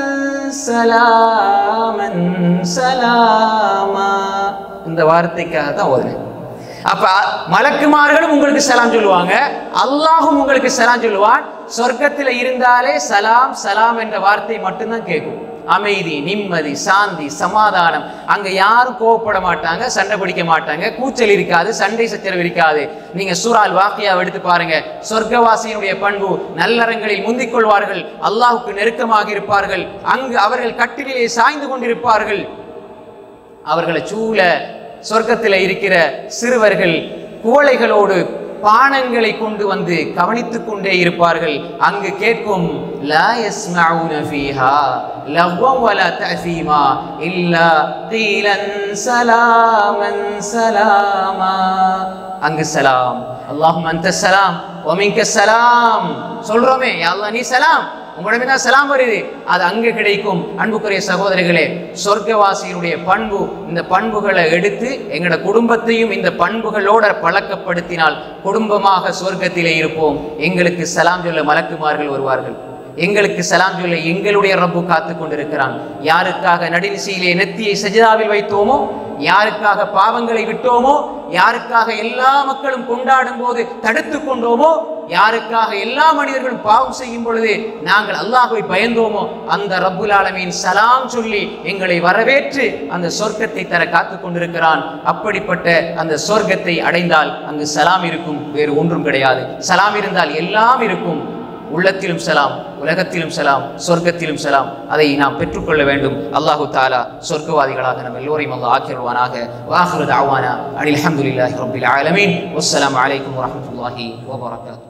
سلاما سلاما இந்த வார்த்தைக்காக தான் ஓதுறேன். அப்ப மலக்குமார்களும் உங்களுக்கு சலாம் சொல்லுவாங்க, அல்லாஹும் உங்களுக்கு சலாம் சொல்லுவான். சொர்க்கத்தில் இருந்தாலே சலாம் சலாம் என்ற வார்த்தை மட்டும்தான் கேட்கும். அமைதி, நிம்மதி, சாந்தி, சமாதானம். அங்க யாரும் கோவப்பட மாட்டாங்க, சண்டை பிடிக்க மாட்டாங்க, கூச்சல் இருக்காது, சண்டை சச்சரவு இருக்காது. நீங்க சூரால் வாக்கியாவை எடுத்து பாருங்க. சொர்க்கவாசியினுடைய பண்பு நல்லறங்களில் முந்திக் கொள்வார்கள், அல்லாஹுக்கு நெருக்கமாக இருப்பார்கள். அங்கு அவர்கள் கட்டிலே சாய்ந்து கொண்டிருப்பார்கள். அவர்களை சூழ சொர்க்கத்தில் இருக்கிற சிறுவர்கள் குவளைகளோடு பானங்களை கொண்டு வந்து கவனித்துக் கொண்டே இருப்பார்கள். அங்கு கேட்கும் லா யஸ்மஊன ஃபீஹா லஹ்வன் வலா தஅஸீமா இல்லா கீலன் ஸலாமன் ஸலாமா. அங்கு சலாம், அல்லாஹும்ம அன்த ஸலாம் வ மின்க ஸலாம் சொல்றோமே, யா அல்லாஹ் நீ சலாம், உங்களிடமே தான் சலாம் வருது, அது அங்கு கிடைக்கும். அன்புக்குரிய சகோதரர்களே, சொர்க்கவாசியினுடைய பண்பு, இந்த பண்புகளை எடுத்து எங்களோட குடும்பத்தையும் இந்த பண்புகளோட பழக்கப்படுத்தினால் குடும்பமாக சொர்க்கத்திலே இருப்போம். எங்களுக்கு சலாம் சொல்ல மலக்குமார்கள் வருவார்கள், எங்களுக்கு சலாம் சொல்ல எங்களுடைய ரப்பு காத்து கொண்டிருக்கிறான். யாருக்காக நடுநிசையிலே நெத்தியை சஜிதாவில் வைத்தோமோ, யாருக்காக பாவங்களை விட்டோமோ, யாருக்காக எல்லா மக்களும் கொண்டாடும் போது தடுத்து கொண்டோமோ, யாருக்காக எல்லா மனிதர்களும் பாவம் செய்யும் பொழுது நாங்கள் அல்லாஹ்வை பயந்தோமோ, அந்த ரப்புல் ஆலமீன் சலாம் சொல்லி எங்களை வரவேற்று அந்த சொர்க்கத்தை தர காத்து கொண்டிருக்கிறான். அப்படிப்பட்ட அந்த சொர்க்கத்தை அடைந்தால் அங்கு சலாம் இருக்கும், வேறு ஒன்றும் கிடையாது. சலாம் இருந்தால் எல்லாம் இருக்கும். உள்ளத்திலும் சலாம், உலகத்திலும் சலாம், சொர்க்கத்திலும் சலாம். அதை நாம் பெற்றுக்கொள்ள வேண்டும். அல்லாஹு தஆலா சொர்க்கவாதிகளாக நம்ம எல்லோரையும் அல்லாஹ் ஆக்கிடுவானாக. வஆகிரு தஅவானா அனில் ஹம்துலில்லாஹி ரப்பில் ஆலமீன். வஸ்ஸலாமு அலைக்கும் வரஹ்மத்துல்லாஹி வபரகாத்துஹு.